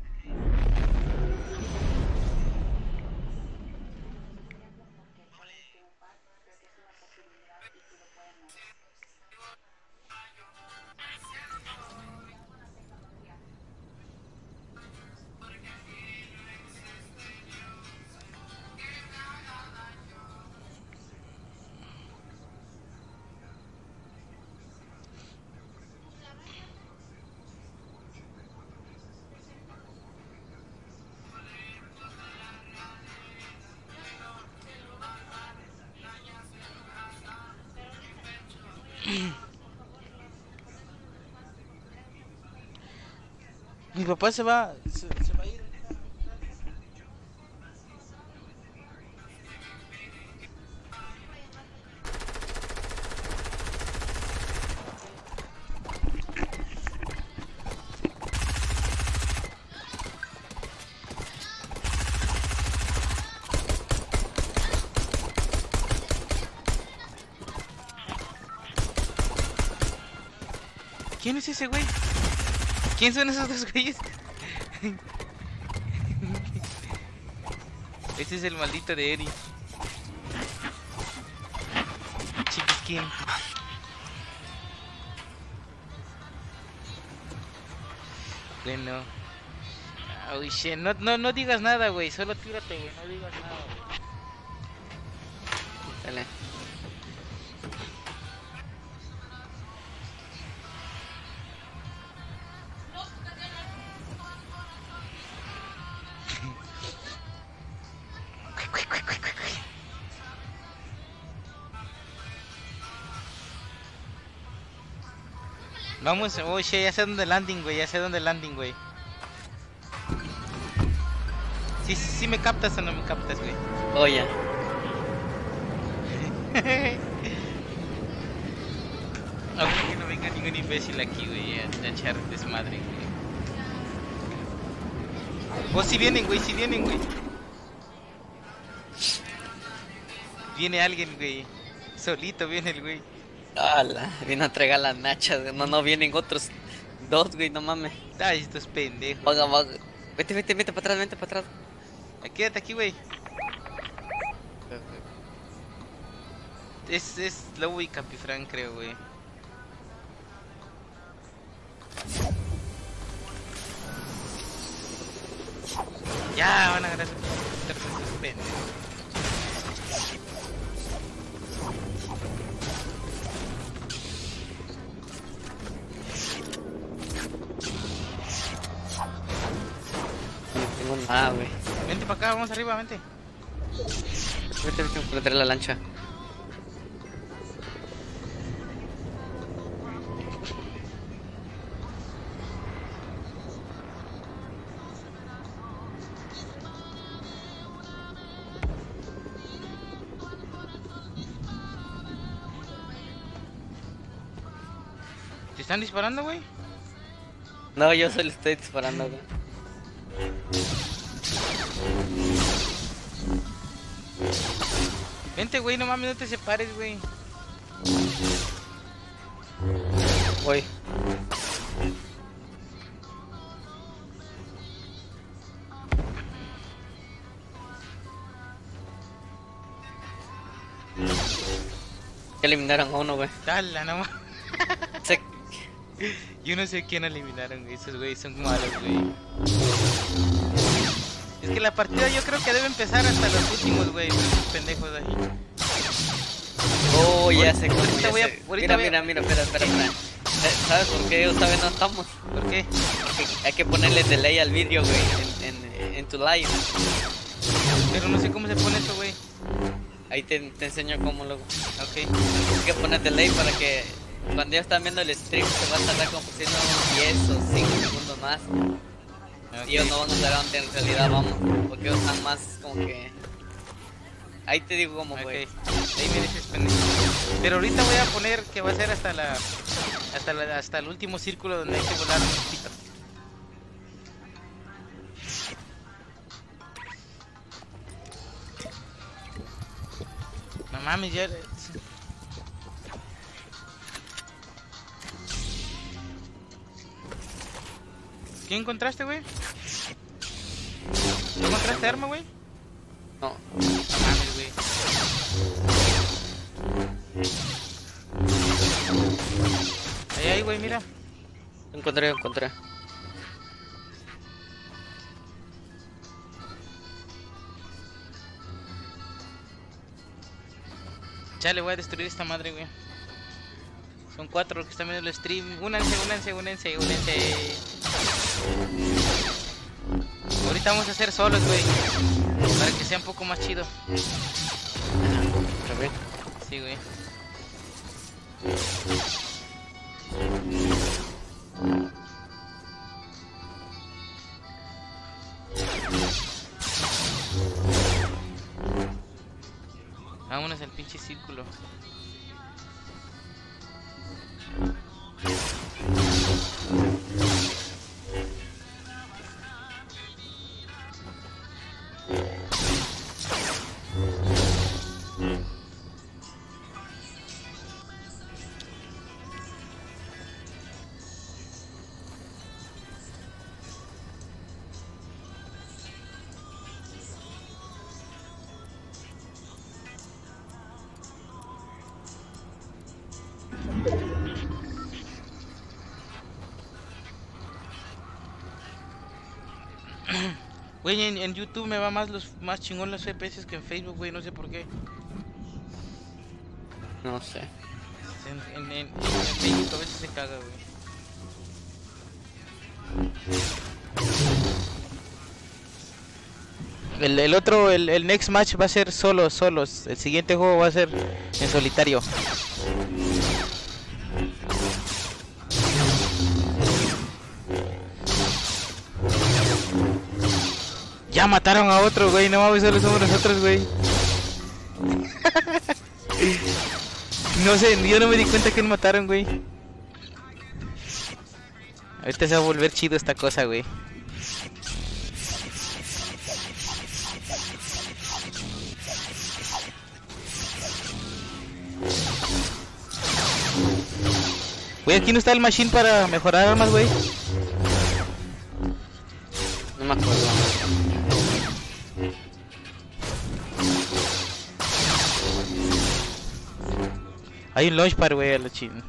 Mi papá se va, se, se va a ir. ¿Quién es ese güey? ¿Quién son esos dos güeyes? Este es el maldito de Eri. Chiquisquín. Bueno. Uy, shit. No, no, no digas nada, güey. Solo tírate, güey. No digas nada, güey. Dale. Vamos, oh shit, ya sé dónde landing, güey, ya sé dónde landing, güey. Sí, sí, sí me captas o no me captas, güey. Oye. Ojalá que no venga ningún imbécil aquí, güey, a, a echar desmadre, güey. Oh, si vienen, güey, si vienen, güey. Viene alguien, güey. Solito viene el güey. Ala, vino a entregar las nachas. No, no vienen otros dos, güey, no mames. Ay, estos pendejos. Vaga, vaga. Vete, vete, vete para atrás, vete para atrás. Quédate aquí, güey. Es, es Lobo y Capifran, creo, güey. Ya, van a ganar estos pendejos. No tengo nada, güey. Vente para acá, vamos arriba, vente. Vete, vete, voy a traer la lancha. ¿Te están disparando, güey? No, yo solo estoy disparando, güey. Vente, güey, no mames, no te separes, güey. Voy. Ya eliminaron a uno, güey. Dale, no mames. Se... Yo no sé quién eliminaron, güey. Esos güeyes son malos, güey. Es que la partida yo creo que debe empezar hasta los últimos, güey. Esos pendejos ahí. Oh, ya sé. Ahorita ya voy a- sé. ahorita Mira, voy a- mira, mira, espera, espera, espera. ¿Sabes por qué esta vez no estamos? ¿Por qué? Porque hay que ponerle delay al vídeo, güey, en, en, en tu live. Pero no sé cómo se pone eso, güey. Ahí te, te enseño cómo luego. Ok. Hay que poner delay para que cuando ellos están viendo el stream se va a tardar como por unos diez o cinco segundos más. Ok. Y ellos no van a saber dónde en realidad vamos, porque ellos están más como que... Ahí te digo cómo, Ok. güey. Ahí me dices pendejo. Pero ahorita voy a poner que va a ser hasta la... Hasta, la, hasta el último círculo donde hay que volar un poquito. No mames, ya... ¿Qué encontraste, güey? ¿No encontraste arma, güey? No. No mames, güey. Ahí, ahí, güey, mira. Encontré, encontré. Ya le voy a destruir esta madre, güey. Son cuatro los que están viendo el stream. Únanse, únanse, únanse, únanse. Ahorita vamos a hacer solos, güey. Para que sea un poco más chido. A ver. Sí, güey. Vámonos al pinche círculo. Güey, en, en YouTube me va más los más chingón los F P S que en Facebook, güey, no sé por qué. No sé. En, en, en, en Facebook a veces se caga, güey. El, el otro, el, el next match va a ser solo, solos. El siguiente juego va a ser en solitario. Ya mataron a otro, güey. No mames, solo somos nosotros, güey. No sé, yo no me di cuenta que nos mataron, güey. Ahorita se va a volver chido esta cosa, güey. Güey, aquí no está el machine para mejorar armas, güey. No me acuerdo. Hay un launchpad, güey, a la china.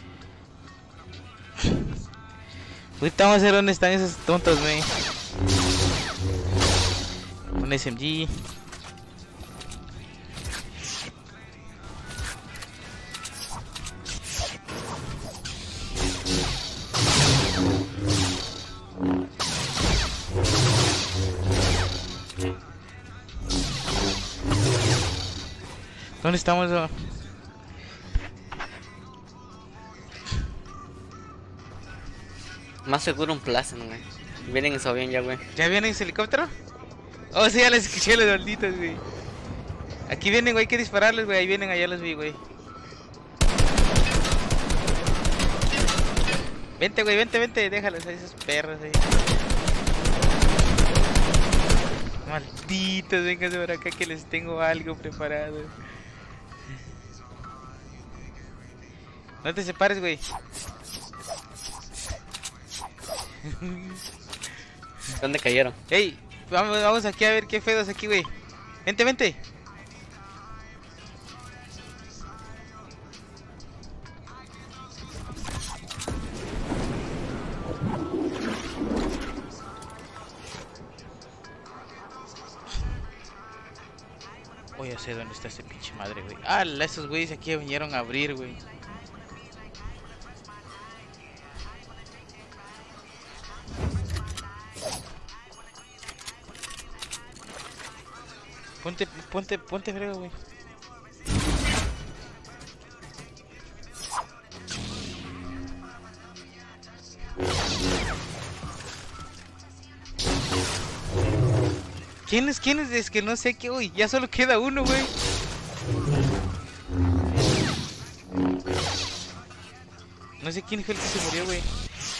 Ahorita vamos a ver dónde están esos tontos, güey. Un S M G. ¿Dónde estamos? Oh? Más seguro un plaza, ¿no, güey? Vienen en su avión ya, güey. ¿Ya vienen en su helicóptero? Oh, sí, ya les escuché los malditos, güey. Aquí vienen, güey, hay que dispararles, güey. Ahí vienen, allá los vi, güey. Vente, güey, vente, vente. Déjalos a esos perros ahí. Malditos, vénganse por acá que les tengo algo preparado. No te separes, güey. ¿Dónde cayeron? Ey, vamos, vamos aquí a ver qué fedos aquí, güey. Vente, vente. Oh, ya sé dónde está ese pinche madre, güey. Ah, esos güeyes aquí vinieron a abrir, güey. Ponte, ponte, ponte frego, güey. ¿Quién es? ¿Quién es? Es que no sé qué, uy, ya solo queda uno, güey. No sé quién fue el que se murió, güey.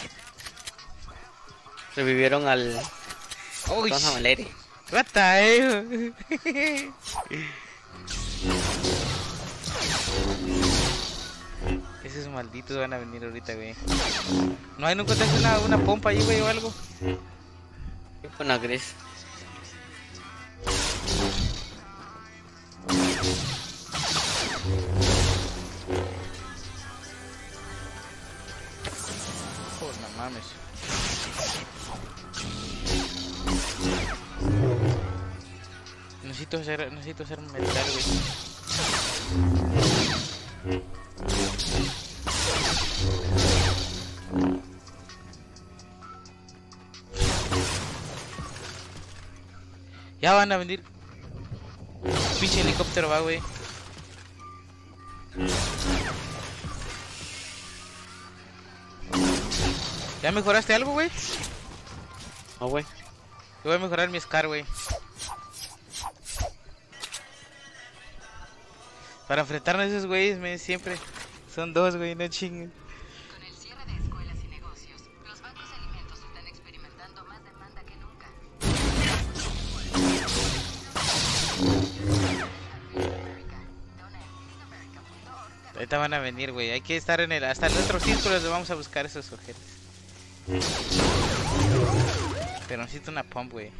Revivieron al... Uy, Entonces, Valeri. rata, eh. Esos malditos van a venir ahorita, güey. No hay, no encontraste una, una pompa ahí, güey, o algo. Una gris. Oh, no mames. Necesito hacer, necesito hacer un metal, güey. Ya van a venir. Pinche helicóptero va, güey. ¿Ya mejoraste algo, güey? No, güey. Yo voy a mejorar mi Scar, güey. Para enfrentarnos a esos güeyes, me siempre son dos, güey, no chinguen. Con el cierre de escuelas y negocios, los bancos de alimentos están experimentando más demanda que nunca. Ahorita van a venir, güey. Hay que estar en el... Hasta el otro círculo les vamos a buscar esos objetos. Pero necesito una pump, güey.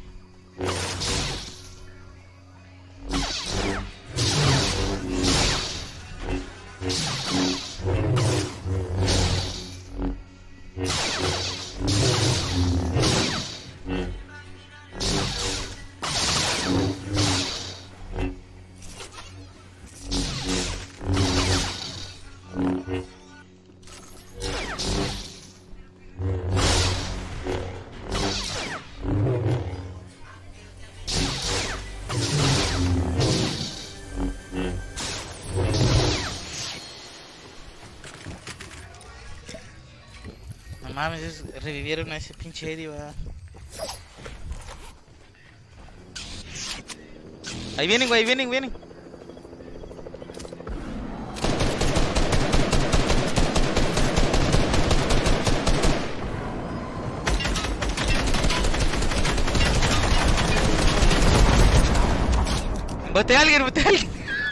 No mames, es- revivieron a ese pinche Eddie, va. Ahí vienen, güey, ahí vienen, vienen. Bote a alguien, bote a alguien.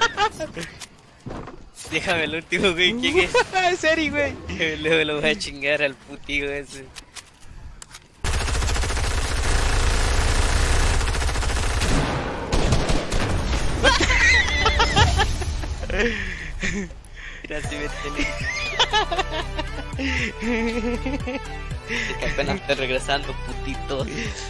Déjame el último, güey. ¿Quién es? En serio, güey. Luego lo voy a chingar al putillo ese. Mira, si me tenés. Que apenas estoy regresando, putitos.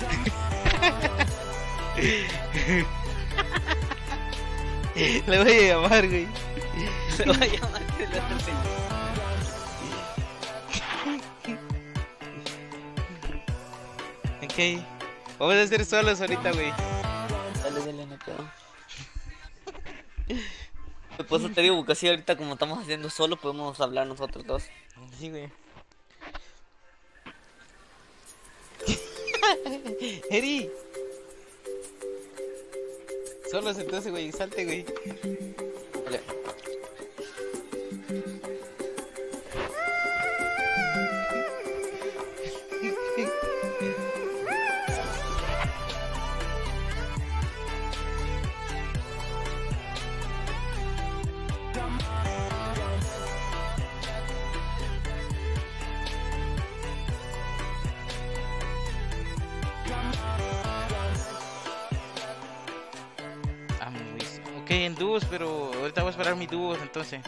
Le voy a llamar, güey. Le voy a llamar que le hace. Ok. Vamos a hacer solos ahorita, güey. Dale, dale, no puedo. Después te digo que así ahorita como estamos haciendo solo podemos hablar nosotros dos. Sí, güey. Eri. Solos entonces, güey. Salte, güey. Vale. Ah, muy... Ok, en dúos, pero ahorita voy a esperar mis dúos entonces.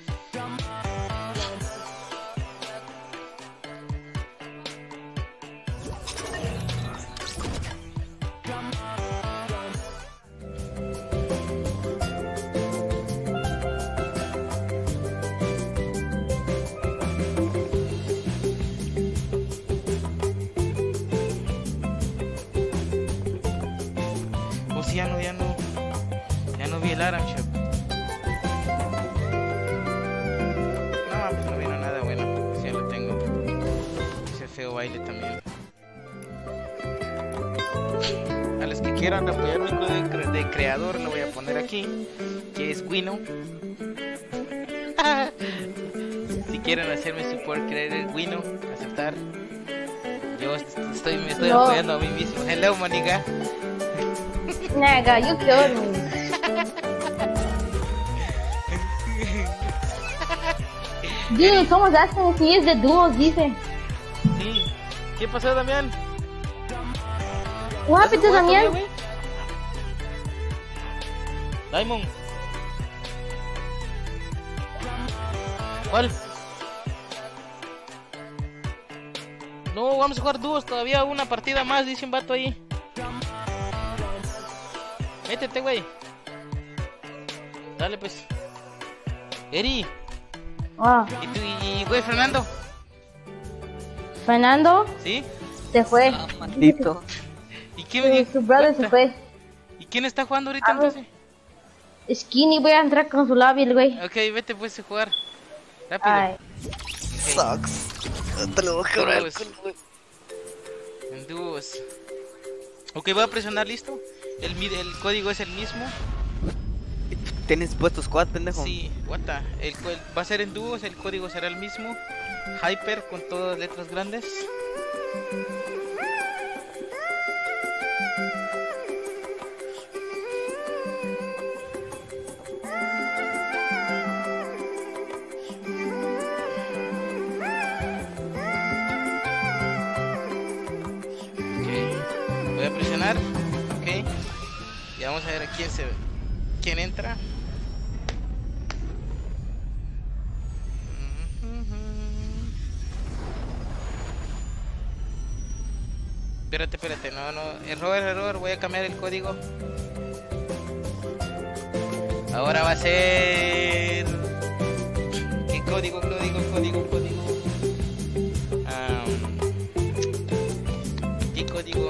O si ya no, ya no. Ya no vi el Aram Shop. No, pues no vino nada bueno. Sí, ya lo tengo. Ese feo baile también. A los que quieran apoyar mi código de, cre de creador lo voy a poner aquí, que es Wino. Si quieren hacerme support, creer Wino, aceptar. Yo estoy, me estoy No. apoyando a mí mismo. Hello, Mónica. Nega, you killed me. Dude, someone's asking if he is the duos, dice. Sí. ¿Qué pasó, Damián? What happened to ¿Estás jugando, Damián? güey? Diamond. ¿Cuál? No, vamos a jugar dúos todavía, una partida más, dice un vato ahí. Métete, güey. Dale, pues. Eri. Ah, ¿Y tú, y, güey, Fernando? Fernando ¿Sí? se fue. Ah, maldito. ¿Y quién, Su, su brother se fue. ¿Y quién está jugando ahorita Ah, entonces? Skinny, voy a entrar con su labio, güey. Ok, vete pues a jugar. Rápido. Ay. Sucks. Te lo voy a quebrar el Dúos. culo, güey. En dúos. Ok, voy a presionar listo. El, mi- el código es el mismo. ¿Tienes puesto squad, pendejo? Sí, what the- el, co- el- va a ser en dúos, el código será el mismo. Hyper con todas letras grandes. Ok, voy a presionar. Ok, y vamos a ver a quién se quién entra. Espérate, espérate, no, no, error, error, voy a cambiar el código. Ahora va a ser... ¿Qué código, código, código, código? Am, ¿Qué código?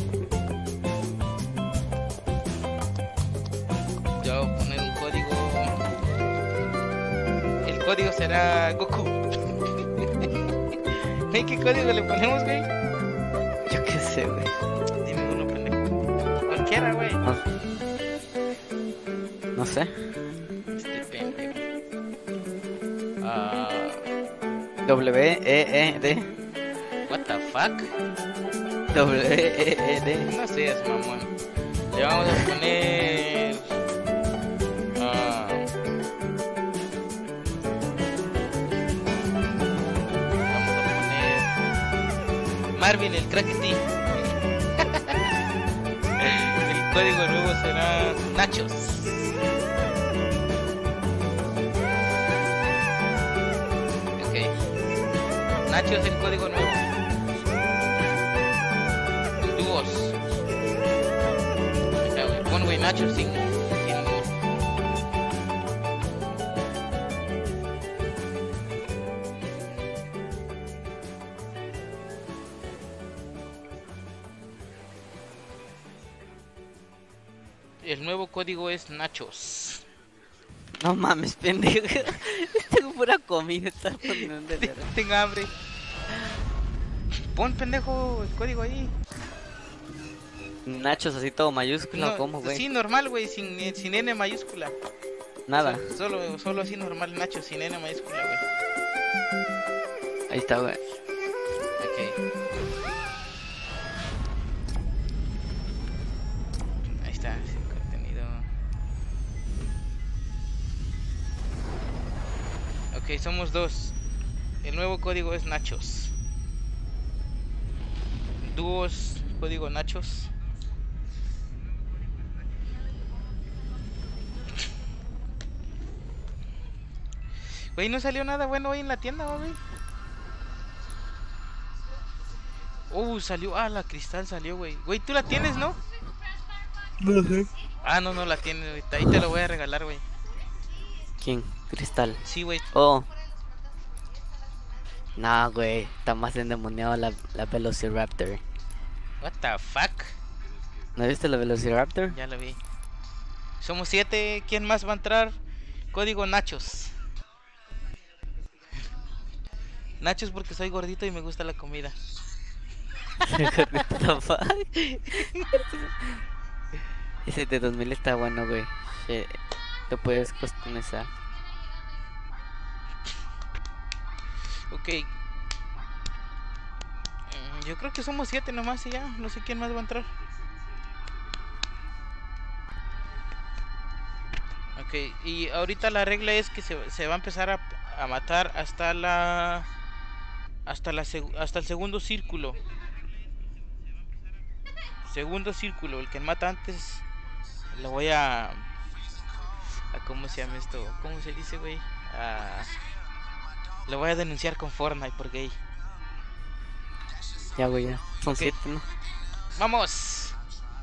Yo voy a poner un código... El código será Goku. ¿Hey, qué código le ponemos, güey? Yo qué sé, güey. Dime uno, pendejo. Cualquiera, güey. No, no sé. Este pendejo. Ah, W, E, E, D. what the fuck? W, E, E, D. No seas mamón. Le vamos a poner. Ah, vamos a poner. Marvin el Crackety. El código nuevo será Nachos. Nacho es el código nuevo. Dúos. Ahí está, güey. Pon, güey, Nacho sin... sin... El nuevo código es Nachos. No mames, pendejo. Tengo pura comida, está poniendo de Te- Tengo hambre. Pon, pendejo, el código ahí. Nachos así todo mayúsculo, No, ¿cómo, güey? sí, normal, güey, sin, sin N mayúscula. Nada. So- Solo, solo así normal, Nacho, sin N mayúscula, güey. Ahí está, güey. Ok. Ahí está, sin contenido. Ok, somos dos. El nuevo código es Nachos. Dúos, código Nachos. Güey, no salió nada bueno hoy en la tienda, güey. Uh, salió. Ah, la cristal salió, güey. Güey, tú la tienes, ¿no? No sé. Ah, no, no la tienes, güey. Ahí te lo voy a regalar, güey. ¿Quién? Cristal. Sí, güey. Oh. Nah, güey. Está más endemoniado la, la Velociraptor. What the fuck? ¿No viste la Velociraptor? Ya la vi. Somos siete. ¿Quién más va a entrar? Código Nachos. Nachos porque soy gordito y me gusta la comida. What the fuck? Ese de dos mil está bueno, güey. Shit. Lo puedes customizar. Ok. Mm, Yo creo que somos siete nomás y ya. No sé quién más va a entrar. Ok, y ahorita la regla es que se, se va a empezar a, a matar hasta la... Hasta, la seg- hasta el segundo círculo. Segundo círculo. El que mata antes lo voy a... a ¿Cómo se llama esto? ¿Cómo se dice, güey? A... Lo voy a denunciar con Fortnite por gay. Ya, güey, ya. Son Ok. siete, ¿no? ¡Vamos!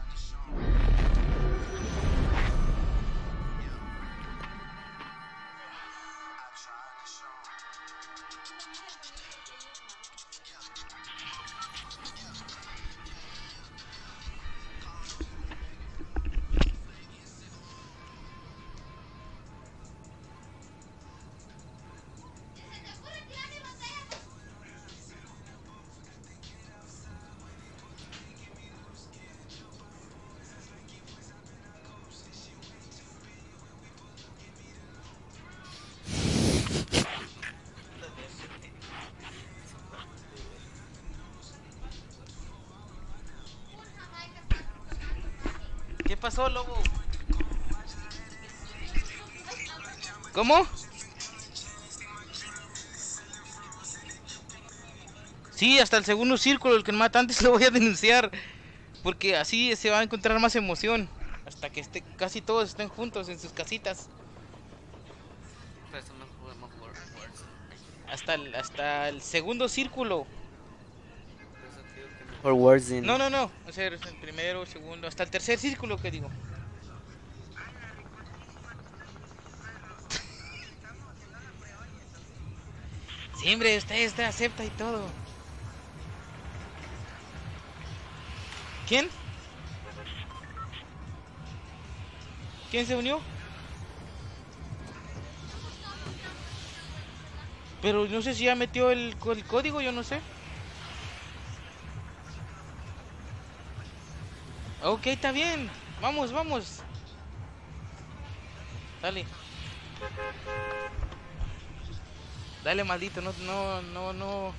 ¿Qué pasó, lobo? ¿Cómo? Sí, hasta el segundo círculo, el que mata antes lo voy a denunciar. Porque así se va a encontrar más emoción. Hasta que esté, casi todos estén juntos en sus casitas. Hasta el, hasta el segundo círculo. Or words in. No, no, no. O sea, el primero, el segundo, hasta el tercer círculo, que digo. Siempre usted, usted acepta y todo. ¿Quién? ¿Quién se unió? Pero no sé si ya metió el, el código, yo no sé. Ok, está bien. Vamos, vamos. Dale. Dale, maldito, no, no, no, no.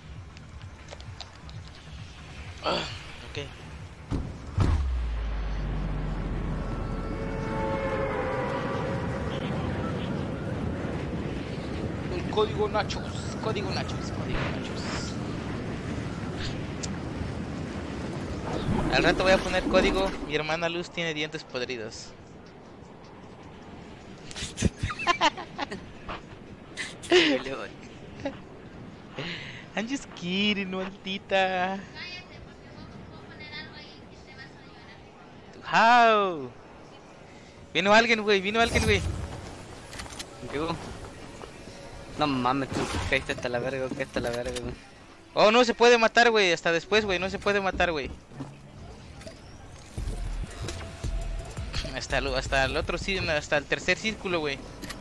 Ah, ok. El código Nachos, código Nachos, código Nachos. Al rato voy a poner código. Mi hermana Luz tiene dientes podridos. I'm just kidding, maldita. Cállate, porque voy, voy a poner algo ahí que te vas a llorar. How? Vino alguien, güey, vino alguien, güey. Yo. No mames, tú caíste hasta la verga, caíste hasta la verga, güey. Oh, no se puede matar, güey, hasta después, güey, no se puede matar, güey. Hasta el, hasta el otro, sí, hasta el tercer círculo, güey.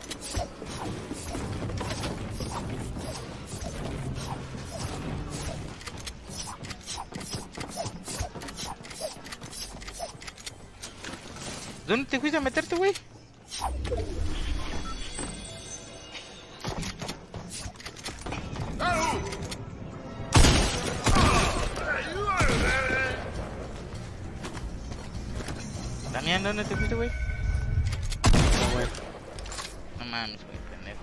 ¿Dónde te fuiste a meterte, güey? Damián, ¿dónde te fuiste, güey? No, güey. No mames, güey, pendejo.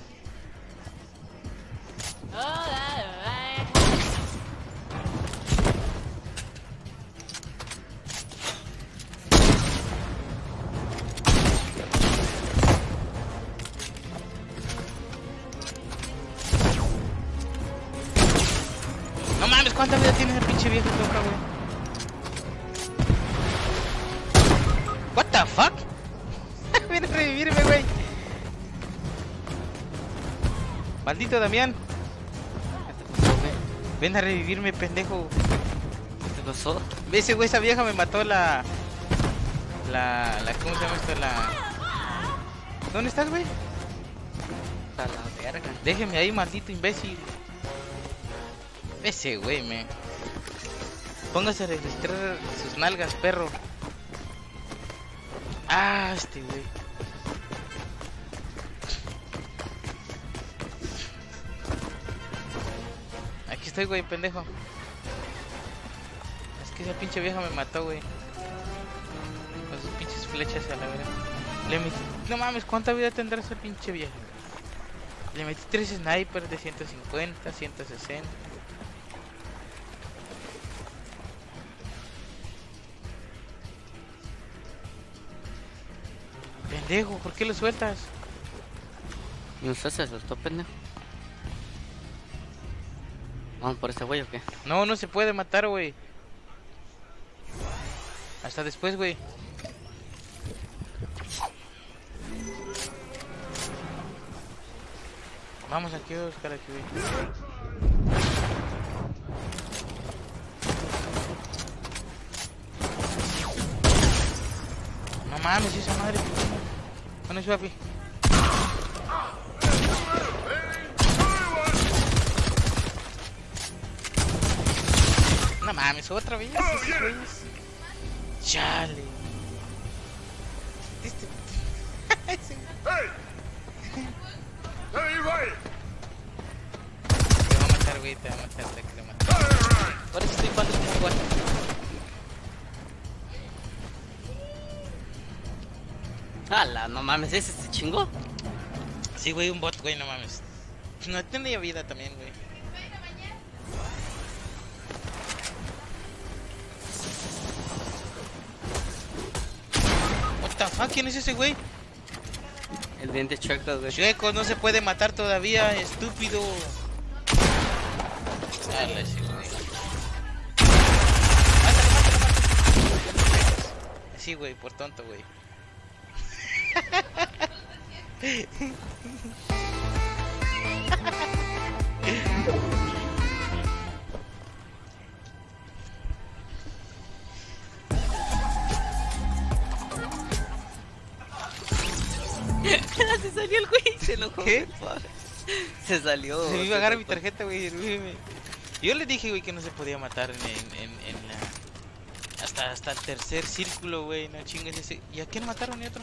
No mames, ¿cuánta vida tiene esa pinche vieja loca, güey? What the fuck? Ven a revivirme, güey. Maldito Damián. Ven a revivirme, pendejo. ¿Qué te pasó? Ese güey, esa vieja me mató la... La... la ¿Cómo se llama esto? La... ¿Dónde estás, güey? A la verga. Déjeme ahí, maldito imbécil. Ese güey, me... Póngase a registrar sus nalgas, perro. Ah, este güey. Aquí estoy, güey, pendejo. Es que esa pinche vieja me mató, güey. Con sus pinches flechas a la vera. Le metí... No mames, ¿cuánta vida tendrá esa pinche vieja? Le metí tres snipers de ciento cincuenta, ciento sesenta. Pendejo, ¿por qué lo sueltas? No sé, se soltó, pendejo. ¿Vamos por este güey o qué? No, no se puede matar, güey. Hasta después, güey. Vamos aquí a buscar aquí, güey. No mames, esa madre. ¿Dónde es, papi? No mames, otra vez. Esos güeyes. Chale. Este... Te va a matar, güey, te va a matar, te va a matar. Ahora sí estoy jugando como igual. ¡Hala! No mames, ese se chingó. Sí, güey, un bot, güey, no mames. No tenía vida también, güey. What the fuck, ¿quién es ese güey? El diente chueco, güey. Chueco, no se puede matar todavía, estúpido. Dale, ese güey. Mátalo, mátalo, mátalo. Sí, güey, por tonto, güey. Se salió el güey, se enojó. ¿Qué? Se salió. Se me iba a agarrar mi tarjeta, güey. Yo le dije, güey, que no se podía matar en, en, en, en la... Hasta, hasta el tercer círculo, güey. No chingues ese. ¿Y a quién mataron y otro?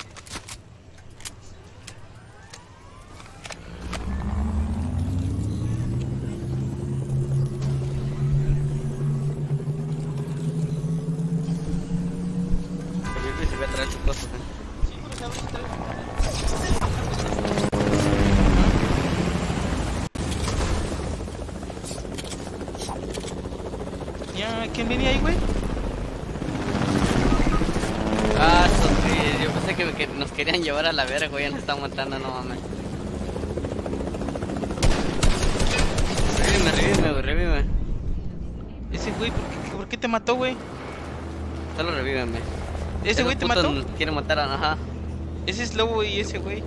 Yo se voy a traer sus cosas, eh. Ya, ¿quién venía ahí, güey? Ah, eso sí, yo pensé que, que nos querían llevar a la verga, güey, ya nos están matando, no mames. Revíveme, revíveme, güey, revíveme. Ese güey, ¿por qué, por qué te mató, güey? Solo revíveme. ¿Ese güey te mató? Quiere matar a... Ajá. Ese es Lobo y ese güey.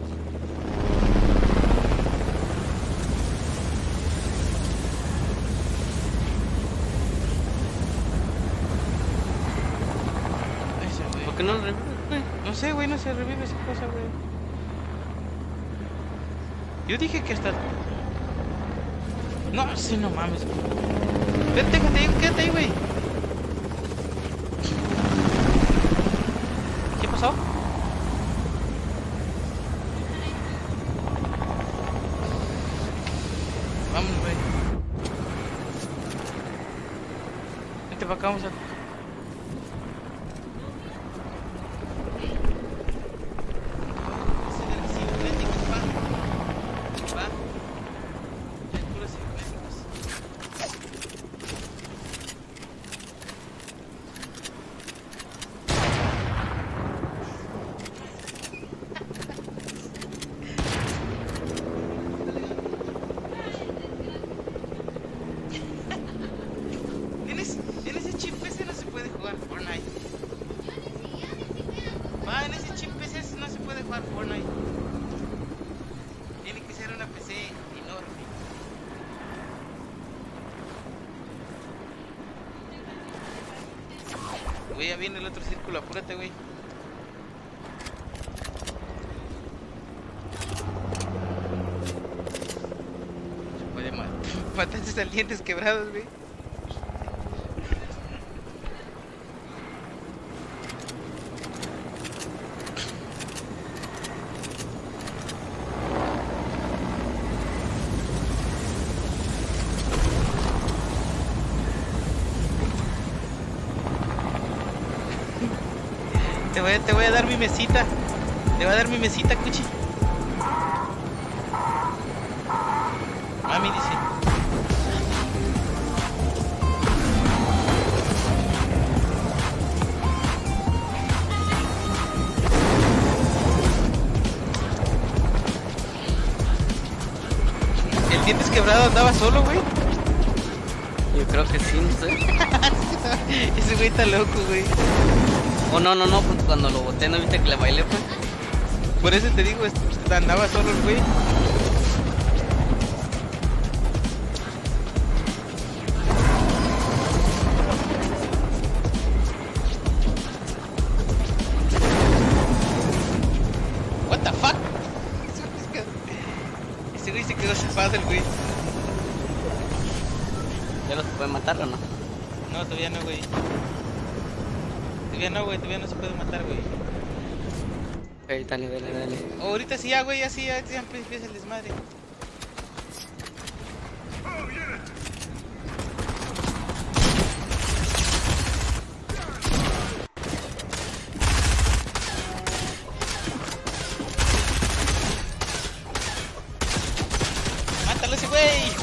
Ese güey. ¿Por qué no lo revives, güey? No sé, güey, no se revive esa cosa, güey. Yo dije que hasta... No, sí, no mames, güey. Vete, déjate ahí, quédate ahí, güey. ¿Qué pasó? Vamos, güey. Vente para acá, vamos a... En ese, en ese chip P C no se puede jugar Fortnite. Va, en ese chip P C no se puede jugar Fortnite. Tiene que ser una P C enorme. Güey, ya viene el otro círculo, apúrate, güey. Se puede matar. Matar esos alientes quebrados, güey. Te voy, a, te voy a dar mi mesita. Te voy a dar mi mesita, Cuchi. Mami dice. ¿El dientes quebrado andaba solo, güey? Yo creo que sí, no sé. Ese güey está loco, güey. Oh, no, no, no, porque cuando lo boté, ¿no viste que le bailé, pues? Por eso te digo, andaba solo el güey. What the fuck? Ese güey se quedó zafado, el güey. ¿Ya los puede matar o no? No, todavía no, güey. Todavía no, güey, todavía no se puede matar, güey. Ok, dale, dale, dale. Oh, ahorita sí, ya, güey, así ya, ya empieza el desmadre. ¡Mátalo ese güey!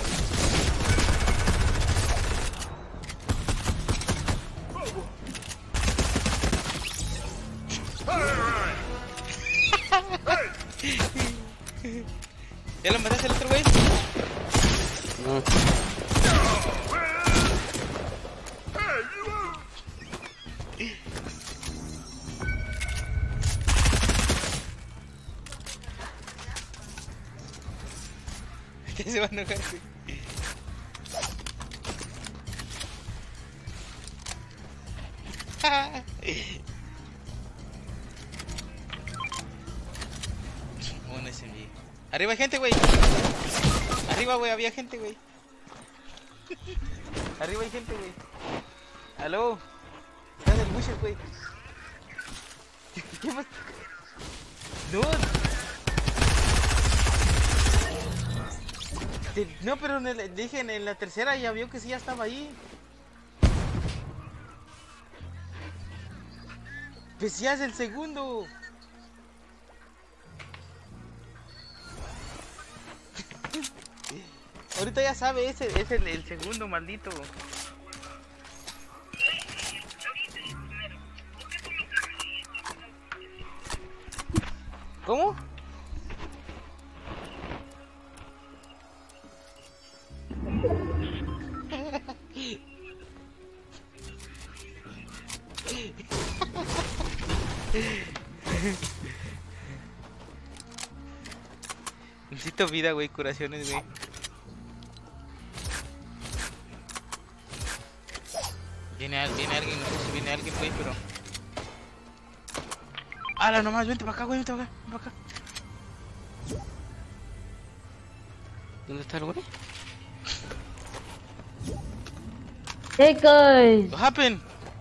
¿Ya lo mataste al otro güey? No. Ya se va a enojar, güey. Un S M G. Arriba hay gente, güey. Arriba, güey, había gente, güey. Arriba hay gente, güey. Aló. Estás del bushes, güey. ¿Qué más? No. Te- No, pero en el- dije en, en la tercera ya vio que sí ya estaba ahí. Pues ya es el segundo. Ahorita ya sabe, ese es el, el segundo, maldito. ¿Cómo? Necesito vida, güey, curaciones, güey. Viene, al- viene alguien, no sé si viene alguien, güey, pero... ¡Hala, nomás! Vente para acá, güey, vente para acá, vente para acá. ¿Dónde está el güey? Hey guys, What happened?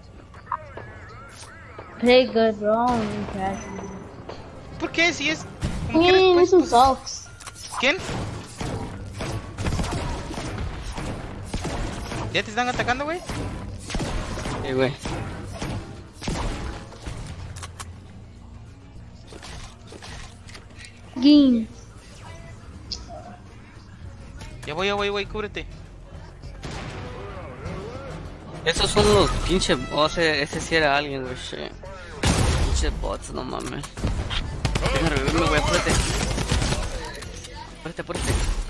play good wrong, Cash. ¿Por qué? Si es... como quieras, Queen pues, some pues. socks. ¿Quién? ¿Ya te están atacando, güey? Sí, güey. Game. Ya voy, ya voy, güey, cúbrete. Esos son los pinches... O sea, ese sí era alguien, güey. Shit. Pinches bots, no mames. Déjame revivirme, güey, apúrate. Apúrate, apúrate.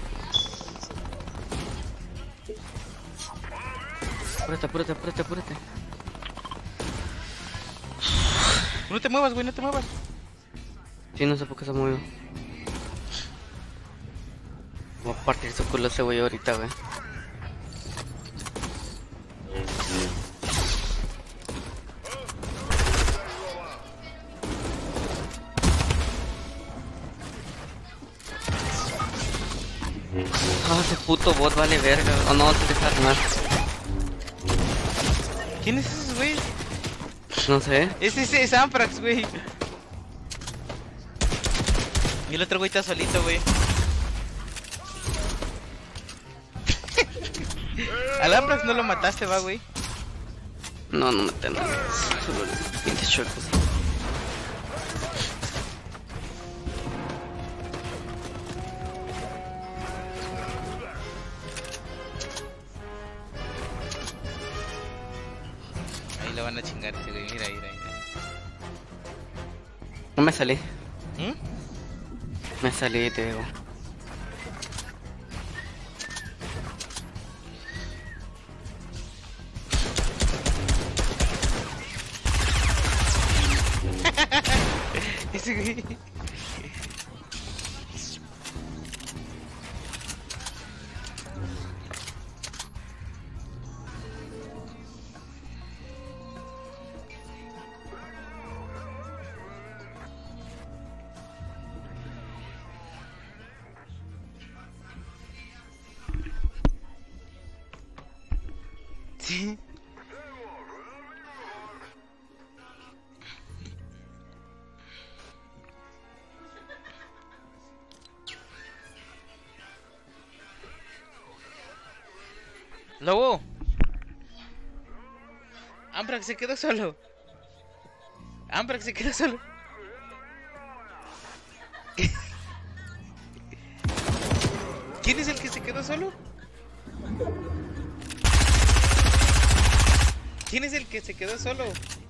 Apúrate, apúrate, apúrate, apúrate. No te muevas, güey, no te muevas. Sí, no sé por qué se ha movido. Voy a partir su culo ese güey ahorita, güey. Ah, ese puto bot vale verga. Oh no, te deja armar. ¿Quién es ese, güey? No sé. Ese es, es Amprax, güey. Y el otro güey está solito, güey. Al Amprax no lo mataste, va, güey. No, no maté nada. Solo los pinches chuecos. Ahí lo van a chingar ese güey, mira, mira, mira. No me salí. ¿Mm? Me salí, te digo. Ese güey. Sí. Lobo. Amprax se quedó solo. Amprax se quedó solo. ¿Quién es el que se quedó solo? ¿Quién es el que se quedó solo?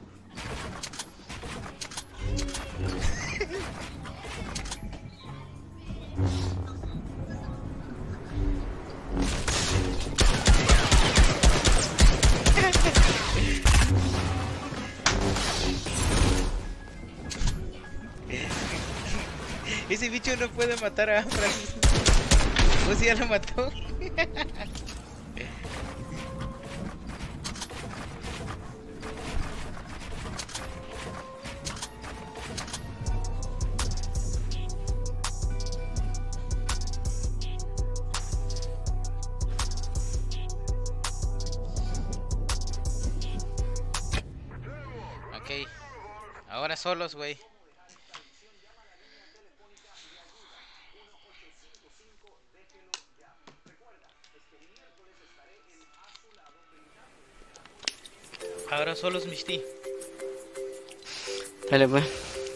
Ese bicho no puede matar a Amprax. ¿O si ya lo mató? Ok, ahora solos, güey. Ahora solos, Mishti. Dale, pues.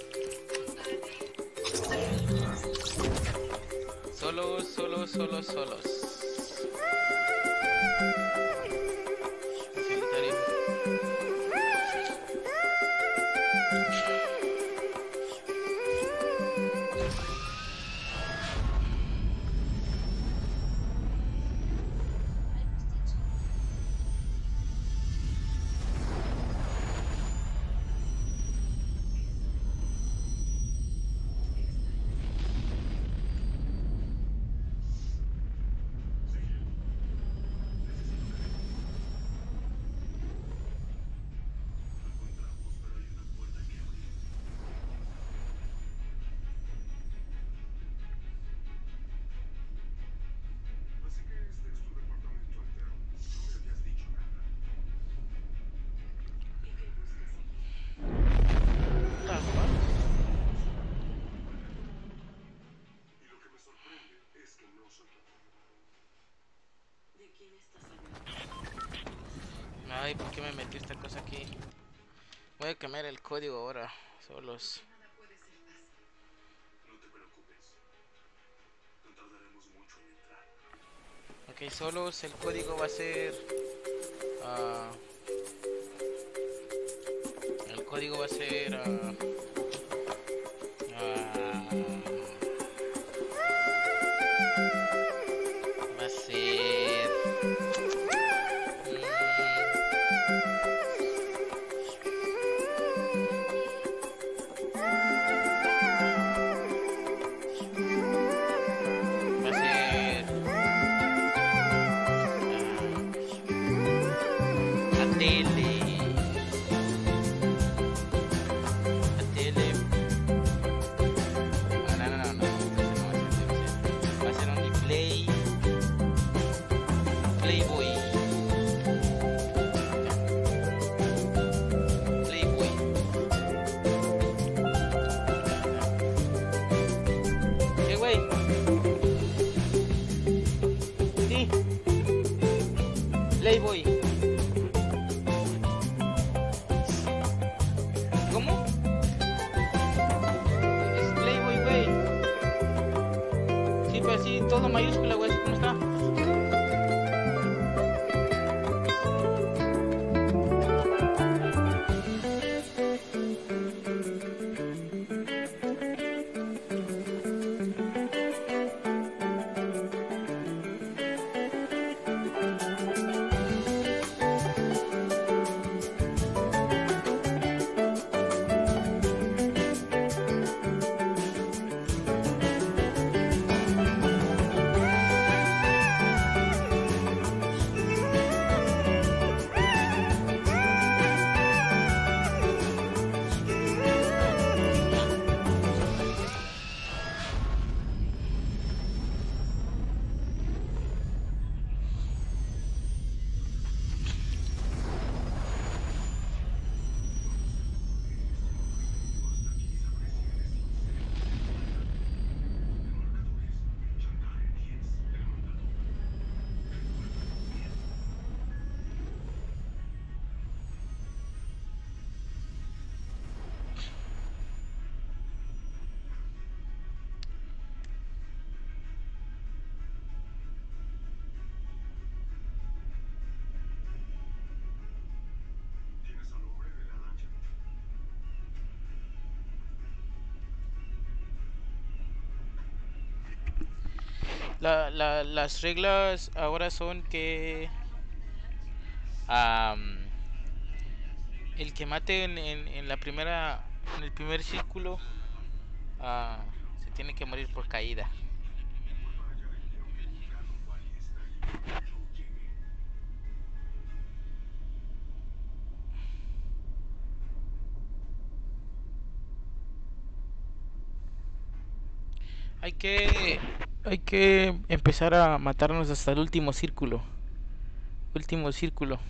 Solos, solos, solos, solos. Solitario. ¿por qué me metió esta cosa aquí? Voy a cambiar el código ahora. Solos. Ok, solos, el código va a ser... Uh, el código va a ser... Uh, uh, va a ser... Playboy. ¿Cómo? Es Playboy, güey. Sí, pero así, todo mayúscula, güey. ¿Cómo está? La, la, las reglas ahora son que um, el que mate en, en, en la primera, en el primer círculo, uh, se tiene que morir por caída. Hay que hay que empezar a matarnos hasta el último círculo. Último círculo.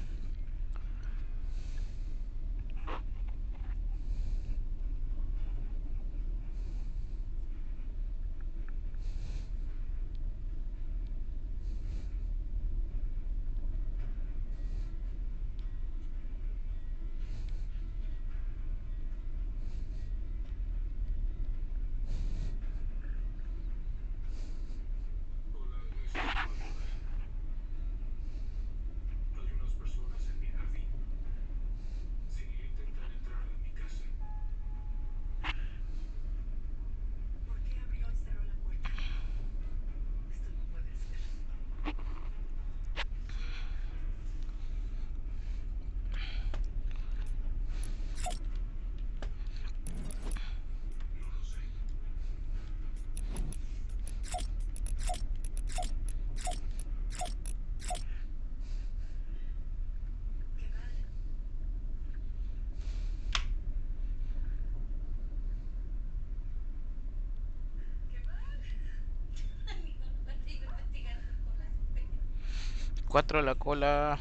Cuatro a la cola.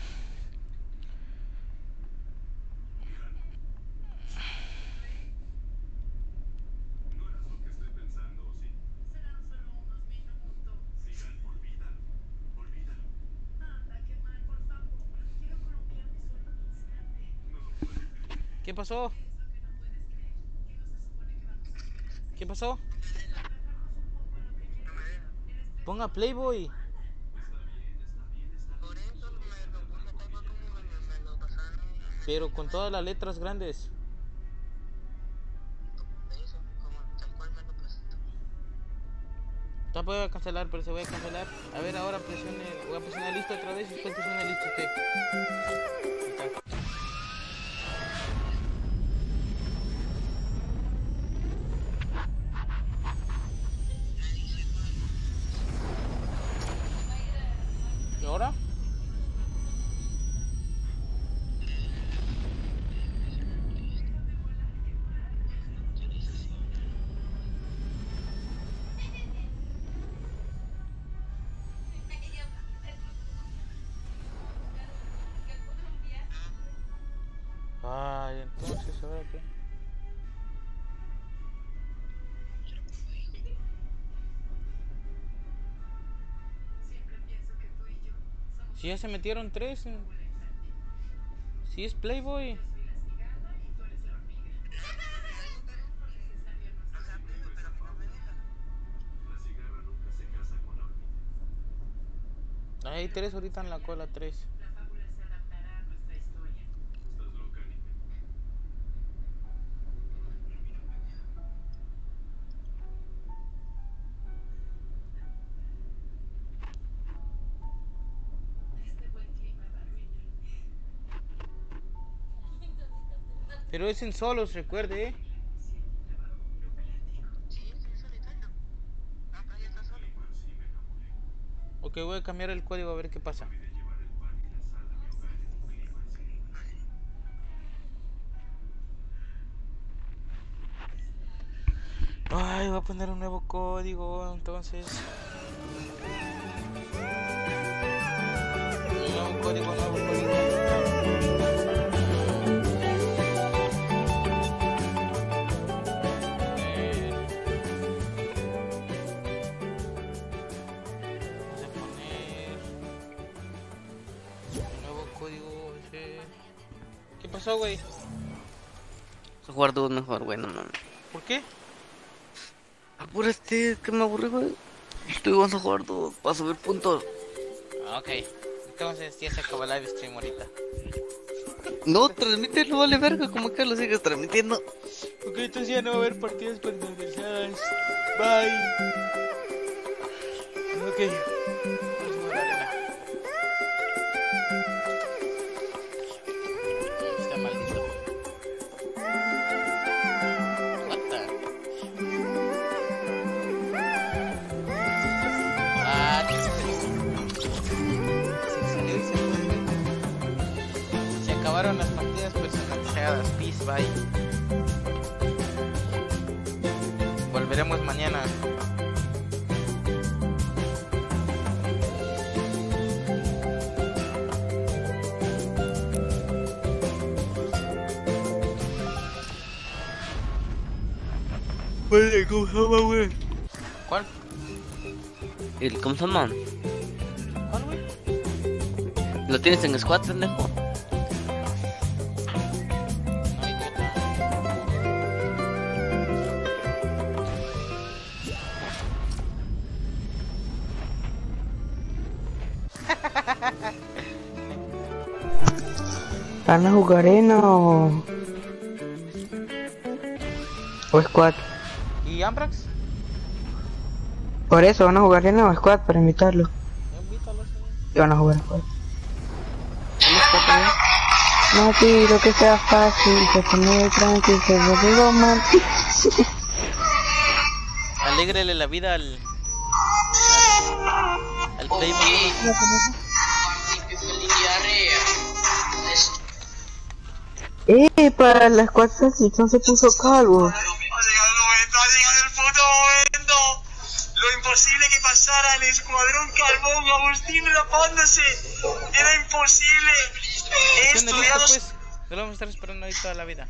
¿Qué pasó? ¿Qué pasó? Ponga Playboy. Pero con todas las letras grandes. Ya voy a cancelar, pero se voy a cancelar. A ver, ahora presione. Voy a presionar listo otra vez y después presione listo usted. Acá. ¿Y ahora? Ay, entonces, ¿ahora qué? Si ya se metieron tres. Si es Playboy. Hay tres ahorita en la cola, tres. Pero es en solos, recuerde, ¿eh? Ok, voy a cambiar el código a ver qué pasa. Ay, voy a poner un nuevo código, entonces. Nuevo código, nuevo código. ¿Qué pasó, güey? Vamos a jugar dos mejor, güey, no mames. ¿Por qué? Apúrate, que me aburrí, güey. Estoy vamos a jugar dos para subir puntos. Ah, ok. Entonces ya se acabó el live stream ahorita. No, transmítelo, vale verga, como que lo sigues transmitiendo. Ok, entonces ya no va a haber partidas personalizadas. Bye. Ok. Está maldito. What the? Ah, ¿qué se Se acabaron las partidas personalizadas. Peace, bye. Volveremos mañana. ¿Cómo se llama, güey? ¿Cuál? El, ¿cómo se llama? ¿Cuál, güey? ¿Lo tienes en squad, pendejo? ¿Van a jugar arena o... o squad? ¿Y Ambrax? Por eso, ¿van a jugar arena o squad para invitarlo? Invítalo, señor. Y van a jugar squad. No, sí, lo que sea fácil, se pone tranqui, se lo digo mal. Alégrele la vida al... al, al Playboy. Eh, para la squad salchichón se puso calvo. Ha llegado el momento, ha llegado el puto momento. Lo imposible que pasara el escuadrón Carbón, Agustín rapándose. Era imposible. He ¿Qué onda, estudiado... listo, pues? No lo vamos a estar esperando ahí toda la vida.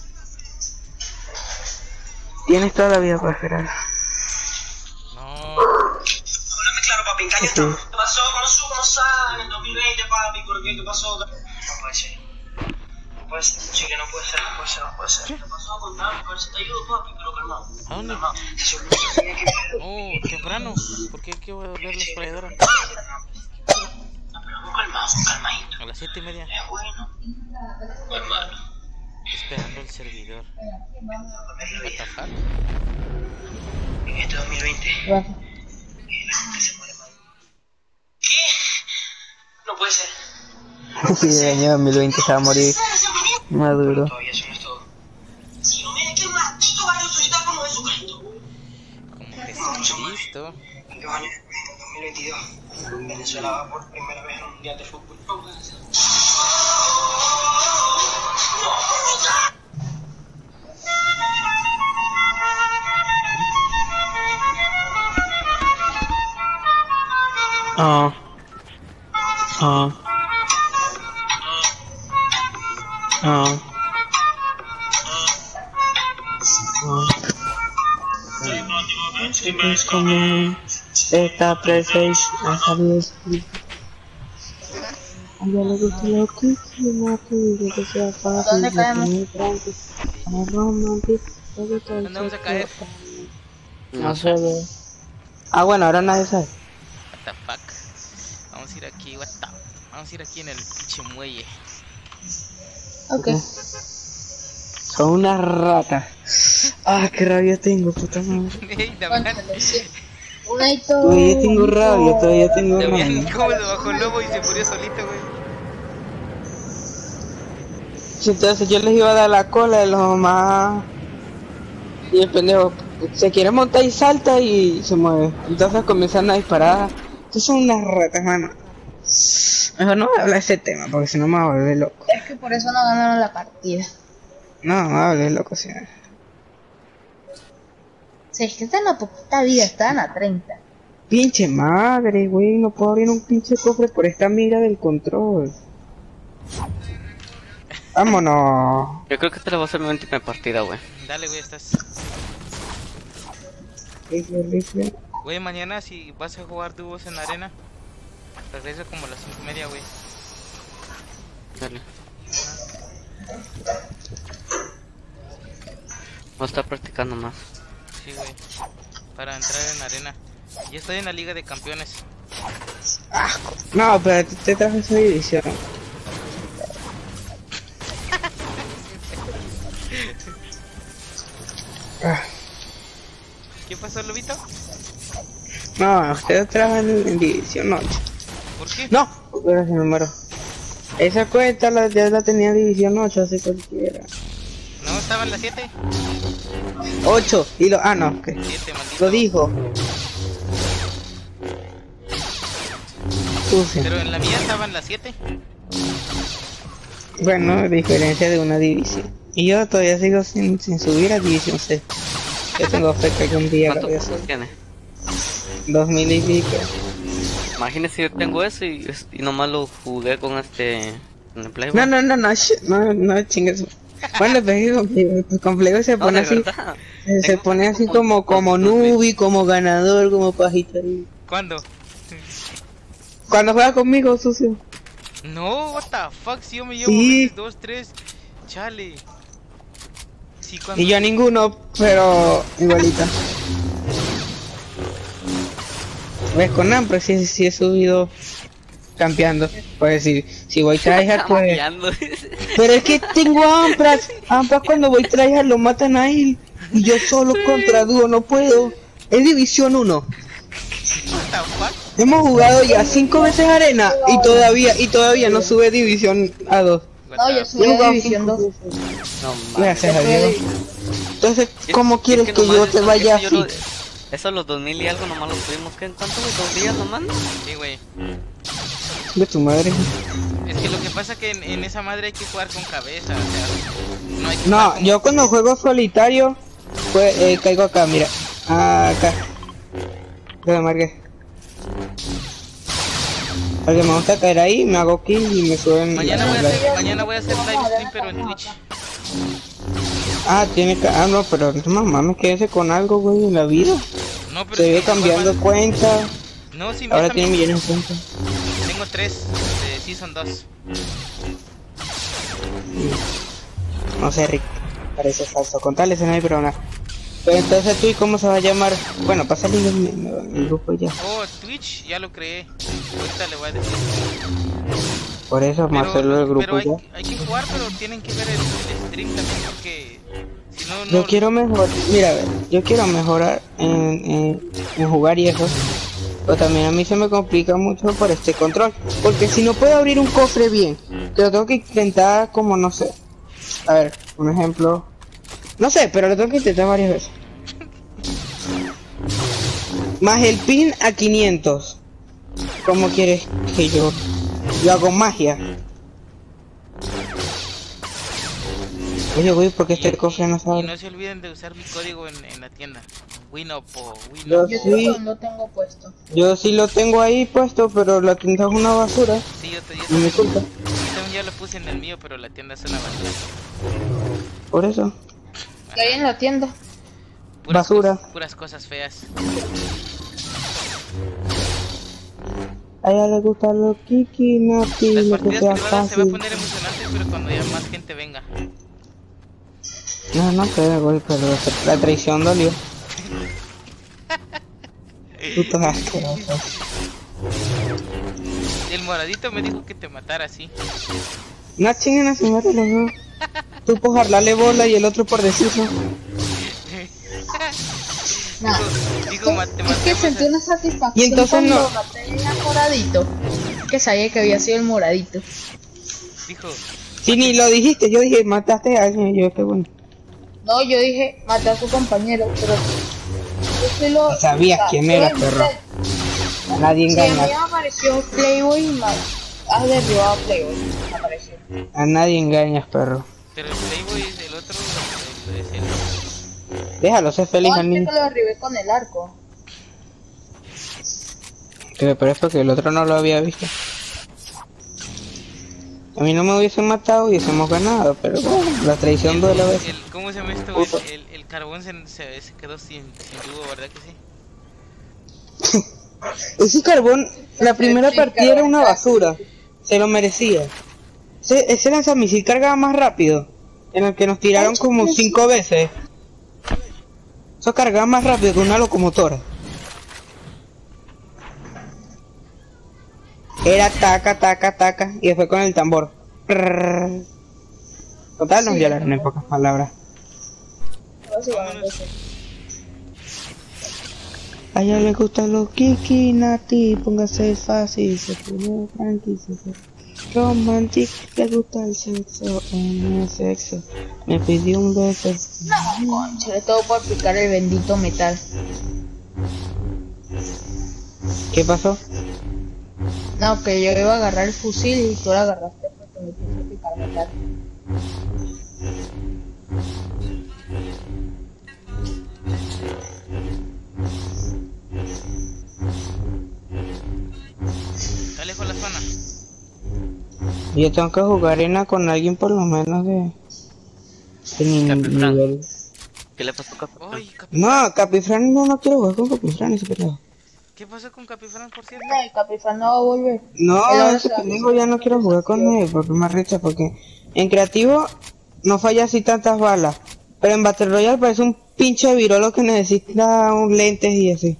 Tienes toda la vida para esperar. No. Háblame claro, papi, engaña. Sí. ¿Qué pasó con los subos en el dos mil veinte, papi? ¿Por qué? ¿Qué pasó? No puede ser. No puede ser, sí que no puede ser, no puede ser. ser, no puede ser. ¿Qué pasó a contarme? Por eso te ayudo, papi, pero calmado. ¿A dónde? Calmado. Eso no se tenía que... Oh, temprano. ¿Por qué hay que volver la esprayadora? No, pero vos calmado, calmadito. A las siete y media. Es bueno. Hermano. Esperando el servidor. What the fuck? En este dos mil veinte, What? la gente se muere mal. ¿Qué? No puede ser. Sí, el año dos mil veinte se va a morir maduro. Todavía eso no es todo. Si no me dejes un ratito, van a resucitar como Jesucristo. Como Jesucristo. En dos años después, en dos mil veintidós, Venezuela va por primera vez a un mundial de fútbol. Ah. Ah. Ah. Es como esta presencia ha salido escrito. A ella le gusta lo que quiera, que que sea fácil. ¿Dónde caemos? ¿Dónde vamos a caer? No se ve. Ah, bueno, ahora nadie sabe. What the fuck. Vamos a ir aquí, what the... Vamos a ir aquí en el pinche muelle. Ok. Son unas ratas. Ah, qué rabia tengo, puta madre. Ey, Damián. Cuéntale, sí. Una y todo. Todavía tengo rabia, todavía tengo Damián, rabia. ¿cómo se bajó el lobo y se murió solito, güey? Entonces yo les iba a dar la cola de los mamás. Y el pendejo se quiere montar y salta y se mueve. Entonces comienzan a disparar. Estos son unas ratas, mano. Mejor no voy a hablar de ese tema porque si no me va a volver loco. Es que por eso no ganaron la partida. No, me va a volver loco, si no. Si es que está en la poquita vida, están a treinta. Pinche madre, güey, no puedo abrir un pinche cofre por esta mira del control. Vámonos. Yo creo que esta la va a ser mi última partida, güey. Dale, güey, estás... Rifle, rifle. Güey, mañana si vas a jugar dúos en la arena, regresa como a las cinco y media, güey. Dale. Voy a estar practicando más. Sí, güey. Para entrar en la arena. Yo estoy en la Liga de Campeones. No, pero te traje esa división. Ah. ¿Qué pasó, Lobito? No, ustedes trabajan en, en división ocho. ¿Por qué? No, pero se me muero. Esa cuenta la, ya la tenía división ocho, así cualquiera. ¿No estaba en la siete? ocho, y lo... ah, no, ok. siete, maldito. Lo dijo. Sucio. Pero en la mía estaba en la siete. Bueno, diferencia de una división. Y yo todavía sigo sin, sin subir a división C. Yo tengo fe que algún día lo ¿Cuántos voy a puntos hacer. tiene? Dos mil y pico. Imagínese yo tengo eso y, y nomás lo jugué con este... en el Play. No, no, no, no, sh- no, no chingues. Bueno, pero es que complejo, complejo se No, pone de así, verdad. se, se Tengo pone así como, como- como nubi, como ganador, como pajita. ¿Cuándo? Cuando juega conmigo, sucio. No, what the fuck, si yo me llevo Sí. veces dos, tres. Chale. Sí, cuando... Y yo a ninguno, pero igualita. Ves, con Ampra sí, sí he subido campeando. Pues si, si voy tryhard, pues... Cambiando. Pero es que tengo Ampras. Ampras cuando voy tryhard lo matan a él. Y yo solo contra dúo no puedo. Es división uno. What the fuck? Hemos jugado ya cinco veces arena y todavía y todavía no sube división a dos. What No, the yo fuck? subí a división dos. No Gracias a mames. Dios. Entonces, Es- ¿cómo es quieres que, nomás yo eso- te vaya eso yo así? lo- Eso los dos mil y algo nomás lo tuvimos, ¿qué? ¿En cuánto, güey? ¿Dos días nomás? Sí, güey. De tu madre. Es que lo que pasa es que en, en esa madre hay que jugar con cabeza, o sea, no hay que jugar No, como- yo cuando juego solitario, pues eh, caigo acá, mira. Acá. Te lo marqué. Porque me gusta caer ahí, me hago kill y me suben. Mañana voy a la- hacer, mañana voy a hacer live stream pero en Twitch. Ah, tiene que. Ah, no, pero no mames, quédese con algo, güey, en la vida. No, pero Se es ve que cambiando igual- cuenta. No, sí, Ahora esta tiene mi- millones de cuentas. Tengo tres de Season dos. No sé, Rick. Parece falso. Contale ese no hay problema. Pero entonces tú y cómo se va a llamar. Bueno, pasa el link en el grupo ya. Oh, Twitch, ya lo creé. Ahorita le voy a decir. Por eso vamos a hacerlo del grupo pero hay, ya. hay que jugar, pero tienen que ver el, el stream también porque si no, no... Yo quiero mejorar, mira, a ver, yo quiero mejorar en, en, en jugar y eso. Pero también a mí se me complica mucho por este control. Porque si no puedo abrir un cofre bien, te lo tengo que intentar como no sé. A ver, un ejemplo. No sé, pero lo tengo que intentar varias veces. Más el pin a quinientos. ¿Cómo quieres que yo? Yo hago magia. Oye, güey, ¿por qué este cofre no sabe? Y no se olviden de usar mi código en, en la tienda. Winop o Yo Winop. Yo sí, lo tengo puesto. yo sí lo tengo ahí puesto, pero la tienda es una basura. Sí, yo, te, yo, No me también, culpa. yo también ya lo puse en el mío, pero la tienda es una basura. Por eso. ¿Qué hay en la tienda? Puras Basura. cosas- puras cosas feas. A ella le gusta los kiki, nati, Las lo que partidas sea privadas se va a fácil. poner emocionantes, pero cuando ya más gente venga. No, no sé, güey, pero la traición dolió. Putos asquerosos. El moradito me dijo que te matara así. No chinguen a su madre los dos. Tú por jarlarle bola y el otro por decirlo. No. Digo, ma- te Es que matemos sentí a- una satisfacción Y entonces cuando no. maté al moradito. Que sabía que había sido el moradito. Dijo, Si ni lo dijiste, yo dije, mataste a alguien, y yo, qué bueno. No, yo dije, maté a su compañero, pero... Yo sí lo... Sabías o sea, quién era, yo- perro. A nadie Sí, a mí engañas, me apareció Playboy y me has derribado a Playboy. Me apareció. a nadie engañas, perro. pero el Playboy es el otro, el- es el... Déjalo ser feliz No, al es que niño. lo derribé con el arco. Que pero es porque el otro no lo había visto. A mí no me hubiesen matado, hubiésemos ganado, pero bueno, la traición duele a veces. el- ¿Cómo se llama esto? Puta. El, el, el carbón se, se, se quedó sin, sin tubo, ¿verdad que sí? Ese carbón, la primera Sí, partida era carbón, una claro. basura. Se lo merecía. Ese, ese lanzamisil cargaba más rápido. En el que nos tiraron como cinco veces. Eso cargaba más rápido que una locomotora. Era taca, taca, taca. Y después con el tambor. Prrrr. Total, nos Sí, violaron en pocas palabras. Básicamente sí. A ella le gustan los kiki, nati, póngase fácil, se pone tranqui, se pone romantic, le gusta el sexo, en el sexo, me pidió un beso. No, concha, le todo por picar el bendito metal. ¿Qué pasó? No, que yo iba a agarrar el fusil y tú lo agarraste porque me puse a picar metal. Está lejos la zona. Yo tengo que jugar arena con alguien por lo menos de... de mi Capitán. nivel. ¿Qué le pasó, Capitán? Ay, Cap- No, Capifran no, no quiero jugar con Capifran, ese pendejo. ¿Qué pasó con Capifran, por cierto? No, el Capifán no va a volver. No, Él ahora ese se va a pendejo ya no quiero jugar con él, porque me arrecha, porque en creativo no falla así tantas balas, pero en Battle Royale parece un pinche virolo que necesita un lentes y así.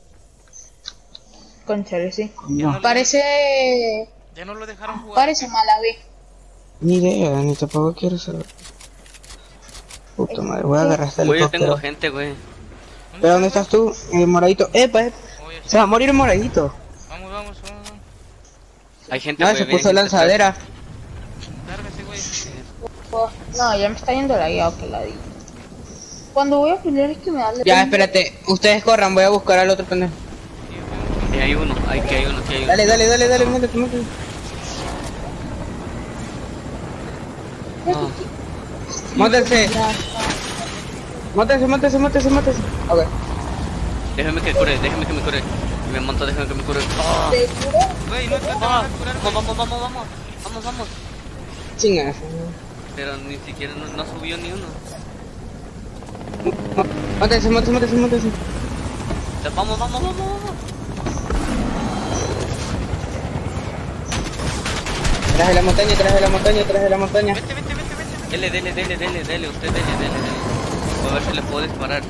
Conchale, sí. Ya no, le- Parece... ya no lo dejaron jugar. Parece Malaví. Ni idea, ni tampoco quiero saber. Puta madre, voy a agarrar este Güey, yo tengo helicóptero. gente, güey. ¿Pero dónde estás tú? El moradito. ¡Epa! epa. Oye, sí. Se va a morir el moradito. Vamos, vamos, vamos. vamos. Hay gente, Ah, güey. se viene puso gente lanzadera. Lárgate, güey. Oh, no, ya me está yendo la guía, que la di. Cuando voy a pelear es que me da la... Ya, espérate. Ustedes corran, voy a buscar al otro pendejo. Sí, hay uno, hay que hay uno, aquí hay uno. Dale, dale, dale, dale, métete, métete. No, Mótense. Mótense, mótense, mótense, mótense. Ok. déjame que cure, déjame que me cure. Me monto, déjame que me cure. Ah, ¿Te juro? Güey, no te ah, vas a curar. vamos, vamos, vamos, vamos. Vamos, vamos. Chingas. Pero ni siquiera no, no subió ni uno. Mótense, mótense, mótense, mótense. Vamos, vamos, vamos, vamos. Tras de la montaña, tras de la montaña, tras de la montaña. Vete, vete, vete, vete, vete. Dele, dele, dele, dele, dele, usted dele, dele, dele. A ver si le puedo disparar.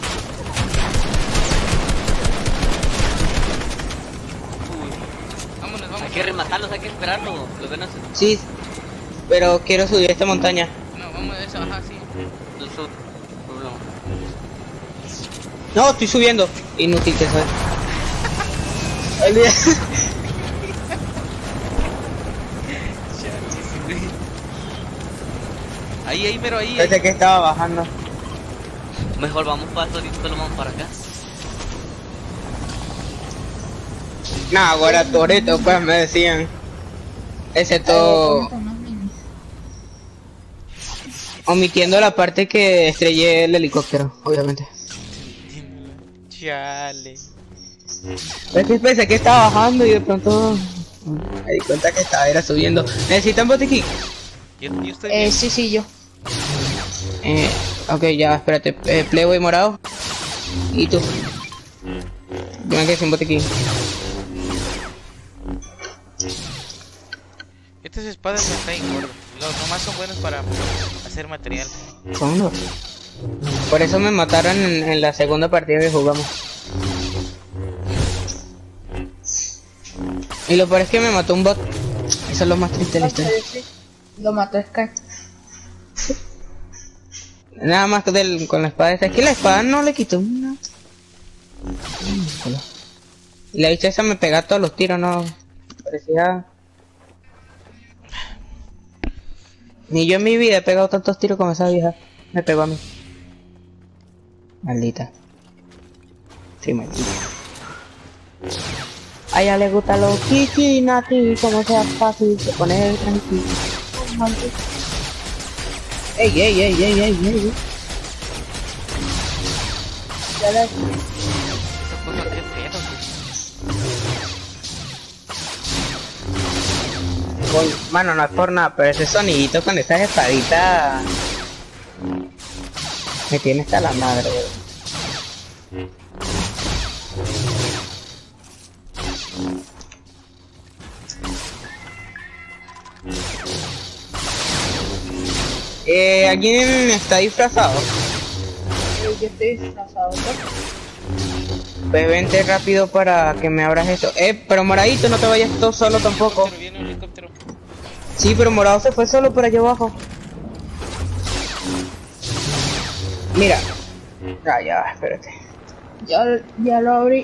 Vámonos, vámonos. Hay que rematarlos, hay que esperarlo. Lo ven así. Sí, pero quiero subir esta montaña. No, vamos a eso, ajá, sí. Yo soy- problema. No, estoy subiendo. Inútil que soy. Olvida- Ahí, ahí, pero ahí. ahí. Pensé que estaba bajando. Mejor vamos para esto, ahorita lo vamos para acá. Nah, ahora Toreto, pues me decían. Excepto omitiendo la parte que estrellé el helicóptero, obviamente. Chale. Es que pensé que estaba bajando y de pronto me di cuenta que estaba era subiendo. ¿Necesitan botiquín? Yo, yo estoy Eh, bien. sí, sí, yo. Eh, ok, ya, espérate. Eh, Playboy morado. ¿Y tú? Yo me quedé sin botiquín. Estas espadas me caen gordas. Los nomás son buenos para hacer material. Son dos. Por eso me mataron en, en la segunda partida que jugamos. Y lo peor es que me mató un bot. Eso es lo más triste de la historia. Lo mató Sky. Nada más que del, con la espada esa. Es que la espada no le quitó una. Y la bicha esa me pegaba todos los tiros, no. Parecía. Ni yo en mi vida he pegado tantos tiros como esa vieja. Me pegó a mí. Maldita. Sí, maldita. A ella le gusta los kiki, nati, como sea fácil, se pone tranquilo. Maldita. Ey, ey, ey, ey, ey, ey. Ya la... Esa cosa, qué pedo, Uy, mano, no es por nada, pero ese sonidito con esas espaditas me tiene hasta la madre, weón. Eh, ¿alguien está disfrazado? Eh, yo estoy disfrazado. Pues vente rápido para que me abras esto. Eh, pero moradito, no te vayas tú solo tampoco. Helicóptero, viene un helicóptero. Sí, pero morado se fue solo por allá abajo. Mira. Ah, ya, espérate. Ya, ya lo abrí.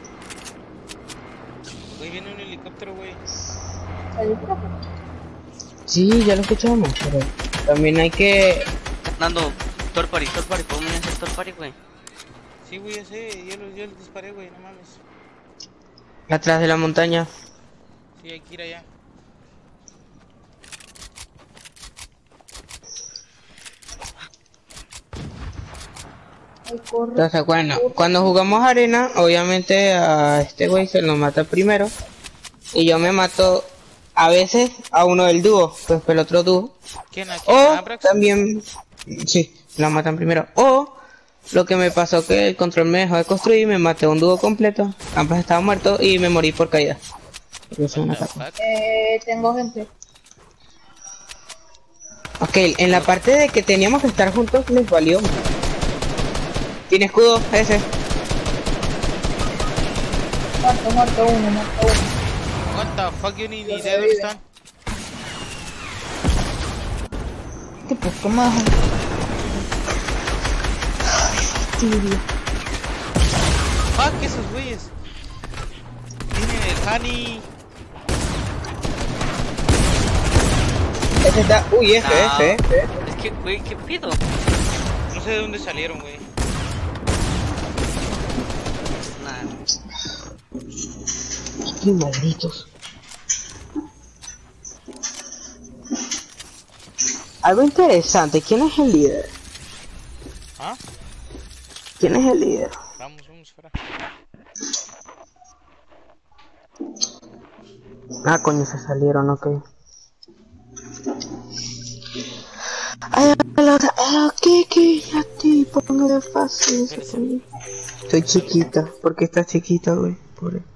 Güey, viene un helicóptero, güey. Ahí está. Sí, ya lo escuchamos, pero también hay que... Dando Thor Party, Thor Party, ¿podemos hacer Thor Party, güey? Sí, güey, ya sé. Yo los, yo los disparé, güey, no mames. Atrás de la montaña. Sí, hay que ir allá. Ay, corre. Entonces, bueno, cuando jugamos arena, obviamente a este güey se lo mata primero. Y yo me mato a veces a uno del dúo, pues el otro dúo. ¿Quién? ¿A quién? O ¿Abrax? también, sí, lo matan primero. O lo que me pasó que el control me dejó de construir y me maté a un dúo completo. Ambos estaban muertos y me morí por caída. Porque soy una What the caca. fuck? Eh, tengo gente. Ok, en la parte de que teníamos que estar juntos les valió. Tiene escudo ese. Muerto, muerto uno, muerto uno. What the fuck, you need, ni Los de dónde revive. están. ¿Qué poco más? Fastidio. Fuck, esos güeyes. Viene el Hani. Ese está. Uy, F, No. F, F. Es que, güey, ¿qué pido? No sé de dónde salieron, güey. Nah, Qué malditos. Algo interesante, ¿quién es el líder? ¿Ah? ¿Quién es el líder? Vamos, vamos fuera. Ah, coño, se salieron, ok. Ay, la otra, aquí, aquí, a ti, póngale fácil. Espérese. Estoy chiquita, ¿por qué estás chiquita, güey? Pobre.